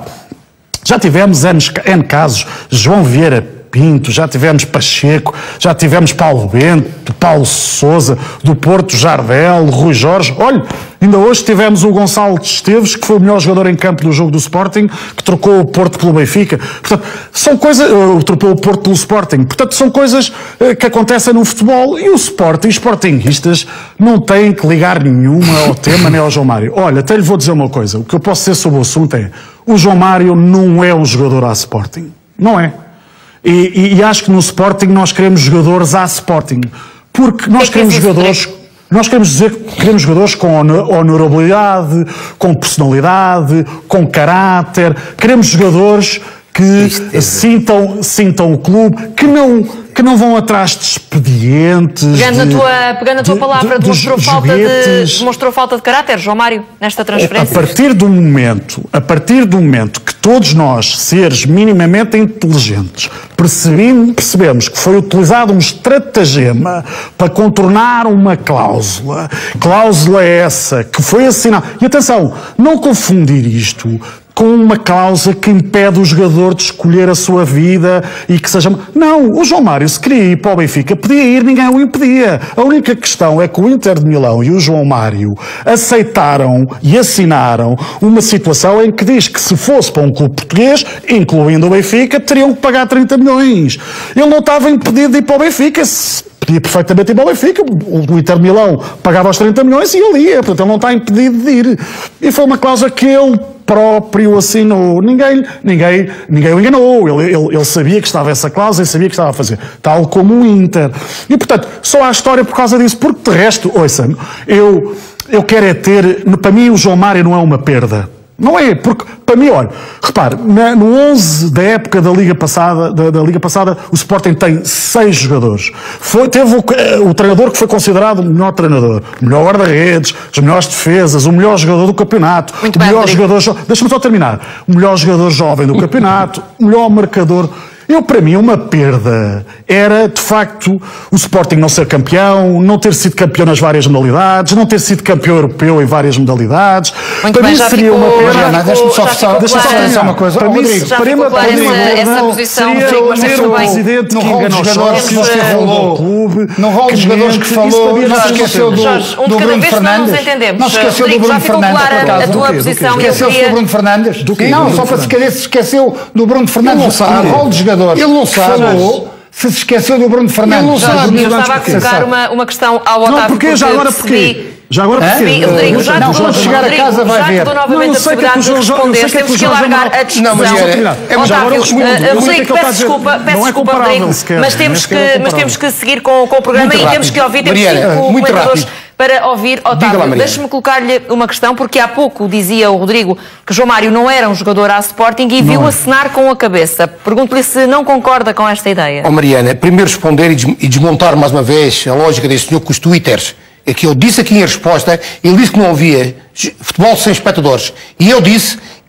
já tivemos N, N casos, João Vieira Pinto, já tivemos Pacheco, já tivemos Paulo Bento, Paulo Sousa, do Porto, Jardel, Rui Jorge. Olha, ainda hoje tivemos o Gonçalo Esteves, que foi o melhor jogador em campo do jogo do Sporting, que trocou o Porto pelo Benfica. Portanto, são coisas, uh, trocou o Porto pelo Sporting. Portanto, são coisas uh, que acontecem no futebol, e o Sporting, os sportinguistas, não têm que ligar nenhuma ao tema nem ao João Mário. Olha, até lhe vou dizer uma coisa, o que eu posso dizer sobre o assunto é, o João Mário não é um jogador à Sporting. Não é. E, e, e acho que no Sporting nós queremos jogadores à Sporting. Porque nós queremos jogadores, nós queremos dizer que queremos jogadores com honorabilidade, com personalidade, com caráter. Queremos jogadores que sintam, sintam o clube, que não, que não vão atrás de expedientes. Pegando, de, na, tua, pegando a tua de, palavra, de, demonstrou, de falta de, de, demonstrou falta de caráter, João Mário, nesta transferência? A partir do momento, a partir do momento que todos nós, seres minimamente inteligentes, percebemos, percebemos que foi utilizado um estratagema para contornar uma cláusula, cláusula essa que foi assinada. E atenção, não confundir isto com uma cláusula que impede o jogador de escolher a sua vida e que seja... Não, o João Mário, se queria ir para o Benfica, podia ir, ninguém o impedia. A única questão é que o Inter de Milão e o João Mário aceitaram e assinaram uma situação em que diz que se fosse para um clube português, incluindo o Benfica, teriam que pagar trinta milhões. Ele não estava impedido de ir para o Benfica, podia perfeitamente ir para o Benfica, o Inter de Milão pagava os trinta milhões e ele ia, portanto ele não está impedido de ir. E foi uma cláusula que ele próprio assinou. Ninguém, ninguém, ninguém o enganou. Ele, ele, ele sabia que estava essa cláusula e sabia que estava a fazer. Tal como o Inter. E, portanto, só há história por causa disso. Porque, de resto, ouça-me, eu, eu quero é ter... Para mim, o João Mário não é uma perda. Não é, porque, para mim, olha, repare, na, no onze da época da Liga passada, da, da Liga passada, o Sporting tem seis jogadores. Foi, teve o, o treinador que foi considerado o melhor treinador, o melhor guarda-redes, as melhores defesas, o melhor jogador do campeonato, Muito o bem, melhor Rodrigo. jogador, deixa-me só terminar, o melhor jogador jovem do campeonato, o melhor marcador. Eu, para mim, uma perda era, de facto, o Sporting não ser campeão, não ter sido campeão nas várias modalidades, não ter sido campeão europeu em várias modalidades. Muito para bem, mim já seria ficou, uma perda. Mariana, deixa-me só, já só, ficou deixa só clara. dizer uma coisa. Para Oh, mim, Rodrigo, já para mim, ficou clara para mim, uma essa- perda essa posição, seria Rodrigo, mas ter tudo um bem. presidente No que rol engana dos os jogadores sócios, que você que falou, roubou o clube, no rol dos que jogadores que mente, falou, isso para mim não já se é uma esqueceu perda. do, Jorge, um de do cada Bruno vez, senão não nos Fernandes. entendemos. Não se esqueceu Rodrigo, do já Bruno ficou Fernandes, clara por acaso. a tua Do quê? Do posição. quê? Eu Esqueceu-se queria- do Bruno Fernandes? Do quê? Não, Do só Bruno para se esquecer, se esqueceu do Bruno Fernandes. Ele não sabe. No rol de jogadores Ele não que sabe. falou, se se esqueceu do Bruno Fernandes. Ele não Jorge, sabe. eu estava a colocar uma, uma questão ao Otávio. Não, porquê? Já porque agora percebi- porquê? Já agora Hã? porquê? Percebi, Rodrigo, já Não, que quando tu- chegar a Rodrigo, casa vai já que ver. tu Não, novamente eu a sei que é que possibilidade o de Jorge- eu sei responder, que é que temos o que Jorge alargar Amaral- a discussão. Não, mas é- é muito- já agora Otávio, respondo. eh, Eu sei o que é Rodrigo, que ele está a peço dizer. desculpa, Não peço é desculpa, comparável Rodrigo, sequer, mas nem temos sequer que, é mas comparável. temos que seguir com, com o programa Muito e temos rápido. que ouvir, temos Mariana, cinco muito comentadores rápido. para ouvir. Diga lá, Otávio, Mariana. deixe-me colocar-lhe uma questão, porque há pouco dizia o Rodrigo que João Mário não era um jogador à Sporting e viu assinar com a cabeça. Pergunto-lhe se não concorda com esta ideia. Ó Mariana, primeiro responder e des- e desmontar mais uma vez a lógica deste senhor com os twitters. É que eu disse aqui em resposta, ele disse que não havia j- futebol sem espectadores. E eu disse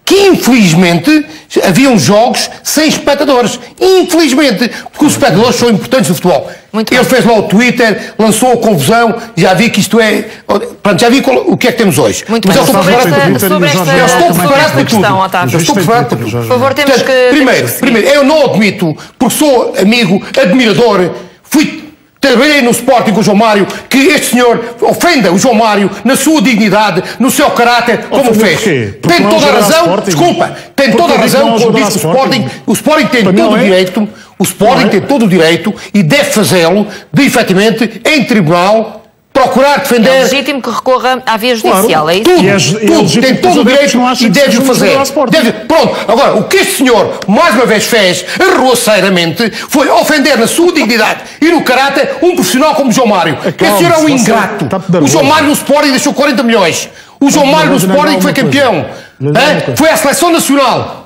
que infelizmente haviam jogos sem espectadores. Infelizmente, porque os espectadores são importantes no futebol. Muito Ele bem. fez lá o Twitter, lançou a confusão, já vi que isto é... Pronto, já vi qual- o que é que temos hoje. Muito Mas bem. eu estou Sobre preparado esta, para tudo. sobre esta, Eu estou sobre preparado esta para tudo. questão, Otávio. Eu estou preparado para tudo. Por favor, temos Portanto, que... primeiro, temos que seguir. primeiro, eu não admito, porque sou amigo, admirador, fui... Trabalhei no Sporting com o João Mário, que este senhor ofenda o João Mário na sua dignidade, no seu caráter, como Ofendeu fez. porquê? Porque Tem não toda a ajuda ao razão, Sporting? desculpa, tem Porque toda a diz que razão não quando ajuda diz que o ao Sporting, Sporting? o Sporting tem Para mim todo não o é. direito, o Sporting Não é. tem todo o direito e deve fazê-lo de, efetivamente, em tribunal, procurar defender... É legítimo que recorra à via judicial, é isso? Tudo, E é- e é tudo, legítimo tem que todo os o adeptos direito não achem e que deve seja o um fazer. jogador ao Sporting. Deve- pronto, agora, o que este senhor, mais uma vez fez, arroaceiramente, foi ofender na sua dignidade e no caráter um profissional como o João Mário. Este senhor é um você ingrato. está O nervoso. João Mário no Sporting deixou quarenta milhões. O João Mário no Mas não é Sporting uma foi coisa. campeão. Mas não é Hã? uma coisa. Foi à seleção nacional.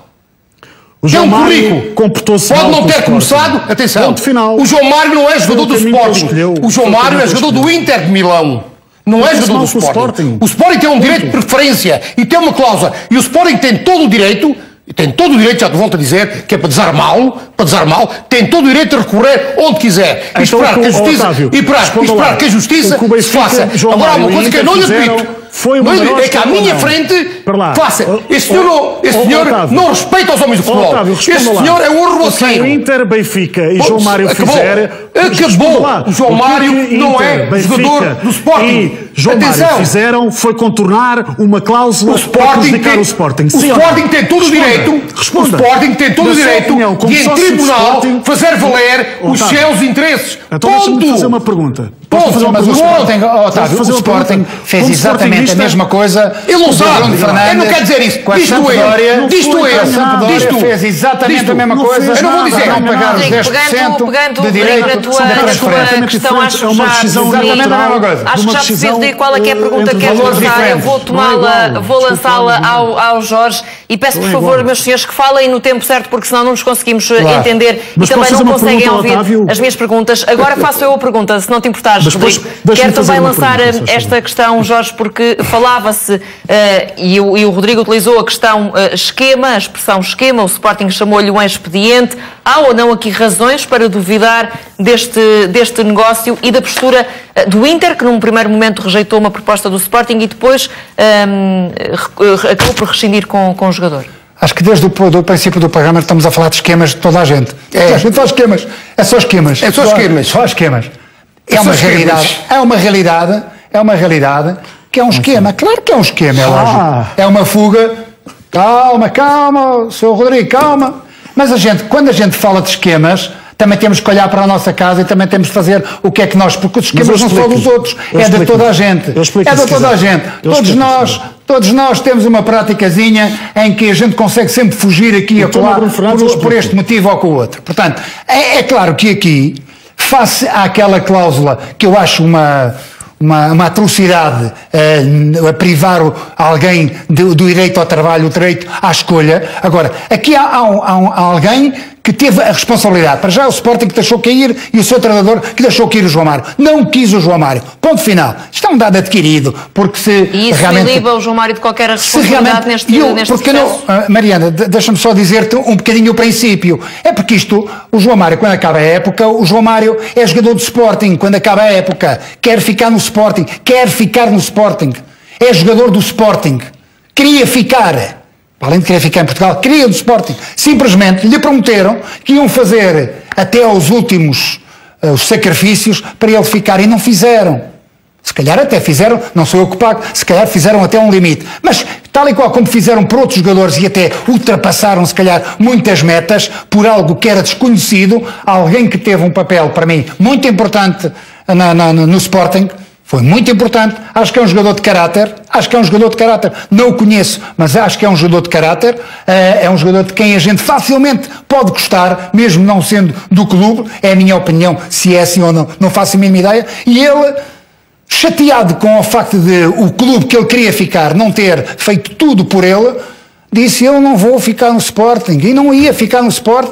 O Tem João um Mário currículo. comportou-se Pode mal não com o ter Sporting. começado, atenção. Ponto final. O João Mário não é jogador do caminho que ele Sporting. escolheu. O João Foi o Mário é caminho que jogador ele do Inter de Milão. Não é Comportou-se jogador do mal com o Sporting. Sporting. O Sporting tem um direito de preferência e tem uma cláusula. E o Sporting tem todo o direito, e tem todo o direito, já te volto a dizer, que é para desarmá-lo, para desarmá-lo, tem todo o direito de recorrer onde quiser. E Então, esperar o que a que o- justiça, Otávio, e esperar, e responda esperar lá. que a justiça O que o se Benfica, faça. João Agora há Mário uma e coisa que eu Inter não lhe fizeram, admito. foi uma Não lhe- marosca é que à ou minha não? frente, Espera lá. faça. Oh, Este senhor, oh, não, este oh, senhor Otávio. não respeita os homens do futebol. Otávio, Este responda lá. senhor é um O que o arruaceiro. Inter, Benfica e Pô, João Mário acabou. fizeram... Acabou. Responda lá. O João que Mário que não Inter, é Benfica jogador do Sporting. E João Atenção. Mário fizeram foi contornar uma cláusula O para Sporting prejudicar tem, o Sporting. o Sim ou Sporting não? tem todo o Responda. direito, Responda. o Sporting tem todo Na o sua direito opinião, como de em sócio do tribunal Sporting- fazer valer os Otávio. seus interesses. Então deixa-me Ponto. fazer uma pergunta. Ponto. Posso fazer uma Mas o pergunta? Sporting, oh, Posso Otávio, fazer o uma Sporting pergunta? fez Como exatamente a sportinguista- mesma coisa. Ele não com o sabe. Bruno Fernandes, Eu não quero dizer isso. com a Diz tu Sampdoria. ele. Diz tu A ele. Sampdoria Diz tu. fez exatamente Diz tu. a mesma Não coisa. fez Eu não vou dizer. para não pagar os Rodrigo, dez por cento pegando, pegando de direito na tua, da na tua transferência. questão, acho que É uma já decisão defini. exatamente a mesma coisa. Acho que Uma já percebi decisão, de qual é que é a pergunta entre que queres valores lançar. Eu diferentes. vou Não é tomá-la, igual. vou Desculpa, lançá-la não é ao, ao Jorge e peço por Não é favor, igual. meus senhores, que falem no tempo certo, porque senão não nos conseguimos eh, Claro. entender Mas e também posso fazer não uma conseguem pergunta ao ouvir Otávio? as minhas perguntas. Agora faço eu a pergunta, se não te importares, Mas depois Rodrigo. deixa-me Quero fazer também uma lançar pergunta, eh, se faz esta favor. questão, Jorge, porque falava-se, eh, e, o, e o Rodrigo utilizou a questão eh, esquema, a expressão esquema, o Sporting chamou-lhe um expediente. Há ou não aqui razões para duvidar deste, deste negócio e da postura eh, do Inter, que num primeiro momento rejeitou uma proposta do Sporting e depois ehm, re- acabou por rescindir com, com o jogador? Acho que desde o do princípio do programa estamos a falar de esquemas de toda a gente. É. A gente faz esquemas. É só esquemas. É só esquemas. Só esquemas. É, É só uma esquemas. realidade. É uma realidade. É uma realidade que é um esquema. Claro que é um esquema, é lógico. Ah. É uma fuga. Calma, calma, senhor Rodrigo, calma. Mas a gente, quando a gente fala de esquemas, também temos que olhar para a nossa casa e também temos que fazer o que é que nós... Porque os esquemas eu não são explico-lhe. dos outros. Eu É de explico-lhe. toda a gente. Eu explico-lhe É de se toda a quiser. gente. Eu Todos explico-lhe nós... se quiser. Todos nós temos uma praticazinha em que a gente consegue sempre fugir aqui e Então, acolá Bruno Fernandes, eu por, por explico. este motivo ou com o outro. Portanto, é, é claro que aqui, face àquela cláusula que eu acho uma, uma, uma atrocidade eh, a privar o- alguém do, do direito ao trabalho, o direito à escolha. Agora, aqui há, há um- há um- há alguém que teve a responsabilidade. Para já o Sporting que deixou cair e o seu treinador que deixou cair o João Mário. Não quis o João Mário. Ponto final. Isto é um dado adquirido, porque se E isso realmente... iliba o João Mário de qualquer Se responsabilidade realmente, neste, eu, neste porque processo? não, ah, Mariana, de- deixa-me só dizer-te um bocadinho o princípio. É porque isto, o João Mário, quando acaba a época, o João Mário é jogador do Sporting, quando acaba a época, quer ficar no Sporting, quer ficar no Sporting, é jogador do Sporting, queria ficar, além de querer ficar em Portugal, queria do Sporting. Simplesmente lhe prometeram que iam fazer até aos últimos ah, os sacrifícios para ele ficar e não fizeram. Se calhar até fizeram, não sou eu que pago, se calhar fizeram até um limite. Mas, tal e qual como fizeram por outros jogadores e até ultrapassaram, se calhar, muitas metas por algo que era desconhecido, alguém que teve um papel, para mim, muito importante na, na, no Sporting, foi muito importante, acho que é um jogador de caráter, acho que é um jogador de caráter, não o conheço, mas acho que é um jogador de caráter, é um jogador de quem a gente facilmente pode gostar, mesmo não sendo do clube, é a minha opinião, se é assim ou não, não faço a mínima ideia, e ele... chateado com o facto de o clube que ele queria ficar não ter feito tudo por ele, disse: eu não vou ficar no Sporting, e não ia ficar no Sporting,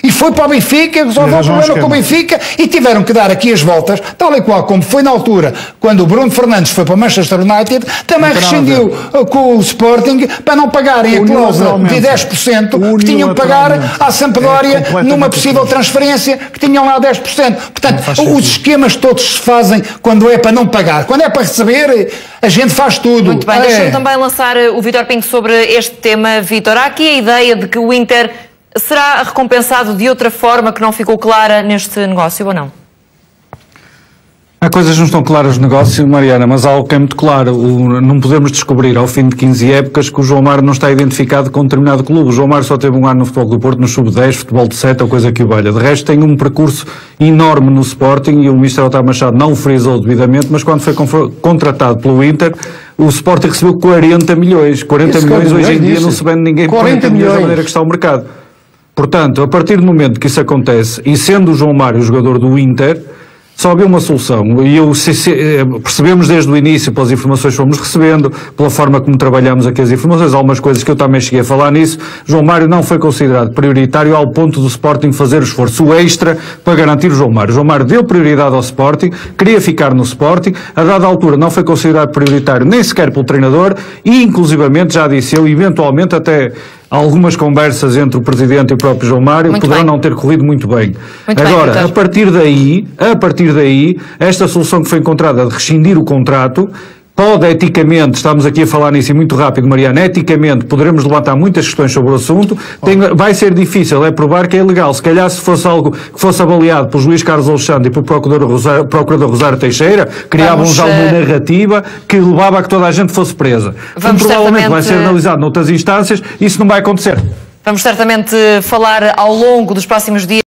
E foi para o Benfica, resolveu o problema com o Benfica e tiveram que dar aqui as voltas, tal e qual como foi na altura, quando o Bruno Fernandes foi para o Manchester United, também rescindiu com o Sporting para não pagarem a cláusula de dez por cento que tinham que pagar à Sampdoria é numa possível transferência que tinham lá dez por cento. Portanto, os esquemas todos se fazem quando é para não pagar. Quando é para receber, a gente faz tudo. Muito bem, é. deixa-me também lançar o Vítor Pinto sobre este tema, Vítor. Há aqui a ideia de que o Inter será recompensado de outra forma que não ficou clara neste negócio ou não? Há coisas que não estão claras no negócio, Mariana, mas há algo que é muito claro. O, não podemos descobrir ao fim de quinze épocas que o João Mário não está identificado com um determinado clube. O João Mário só teve um ano no Futebol do Porto, no sub dez, futebol de sete, ou coisa que o valha. De resto, tem um percurso enorme no Sporting e o Mister Otávio Machado não o frisou devidamente, mas quando foi contratado pelo Inter, o Sporting recebeu quarenta milhões. quarenta milhões hoje em dia não se vende ninguém por quarenta milhões da maneira que está o mercado. Portanto, a partir do momento que isso acontece, e sendo o João Mário o jogador do Inter, só havia uma solução, e eu, se, se, percebemos desde o início, pelas informações que fomos recebendo, pela forma como trabalhamos aqui as informações, algumas coisas que eu também cheguei a falar nisso. João Mário não foi considerado prioritário ao ponto do Sporting fazer o esforço extra para garantir o João Mário. O João Mário deu prioridade ao Sporting, queria ficar no Sporting, a dada altura não foi considerado prioritário nem sequer pelo treinador, e inclusivamente, já disse eu, eventualmente até algumas conversas entre o Presidente e o próprio João Mário muito poderão bem. não ter corrido muito bem. Muito Agora, bem, a partir daí, a partir daí, esta solução que foi encontrada de rescindir o contrato, pode eticamente, estamos aqui a falar nisso e muito rápido, Mariana, eticamente poderemos levantar muitas questões sobre o assunto, Tem, vai ser difícil, é provar que é ilegal. Se calhar se fosse algo que fosse avaliado pelo juiz Carlos Alexandre e pelo procurador Rosário, procurador Rosário Teixeira, criávamos já uma narrativa que levava a que toda a gente fosse presa. Então, provavelmente vai ser analisado noutras instâncias e isso não vai acontecer. Vamos certamente falar ao longo dos próximos dias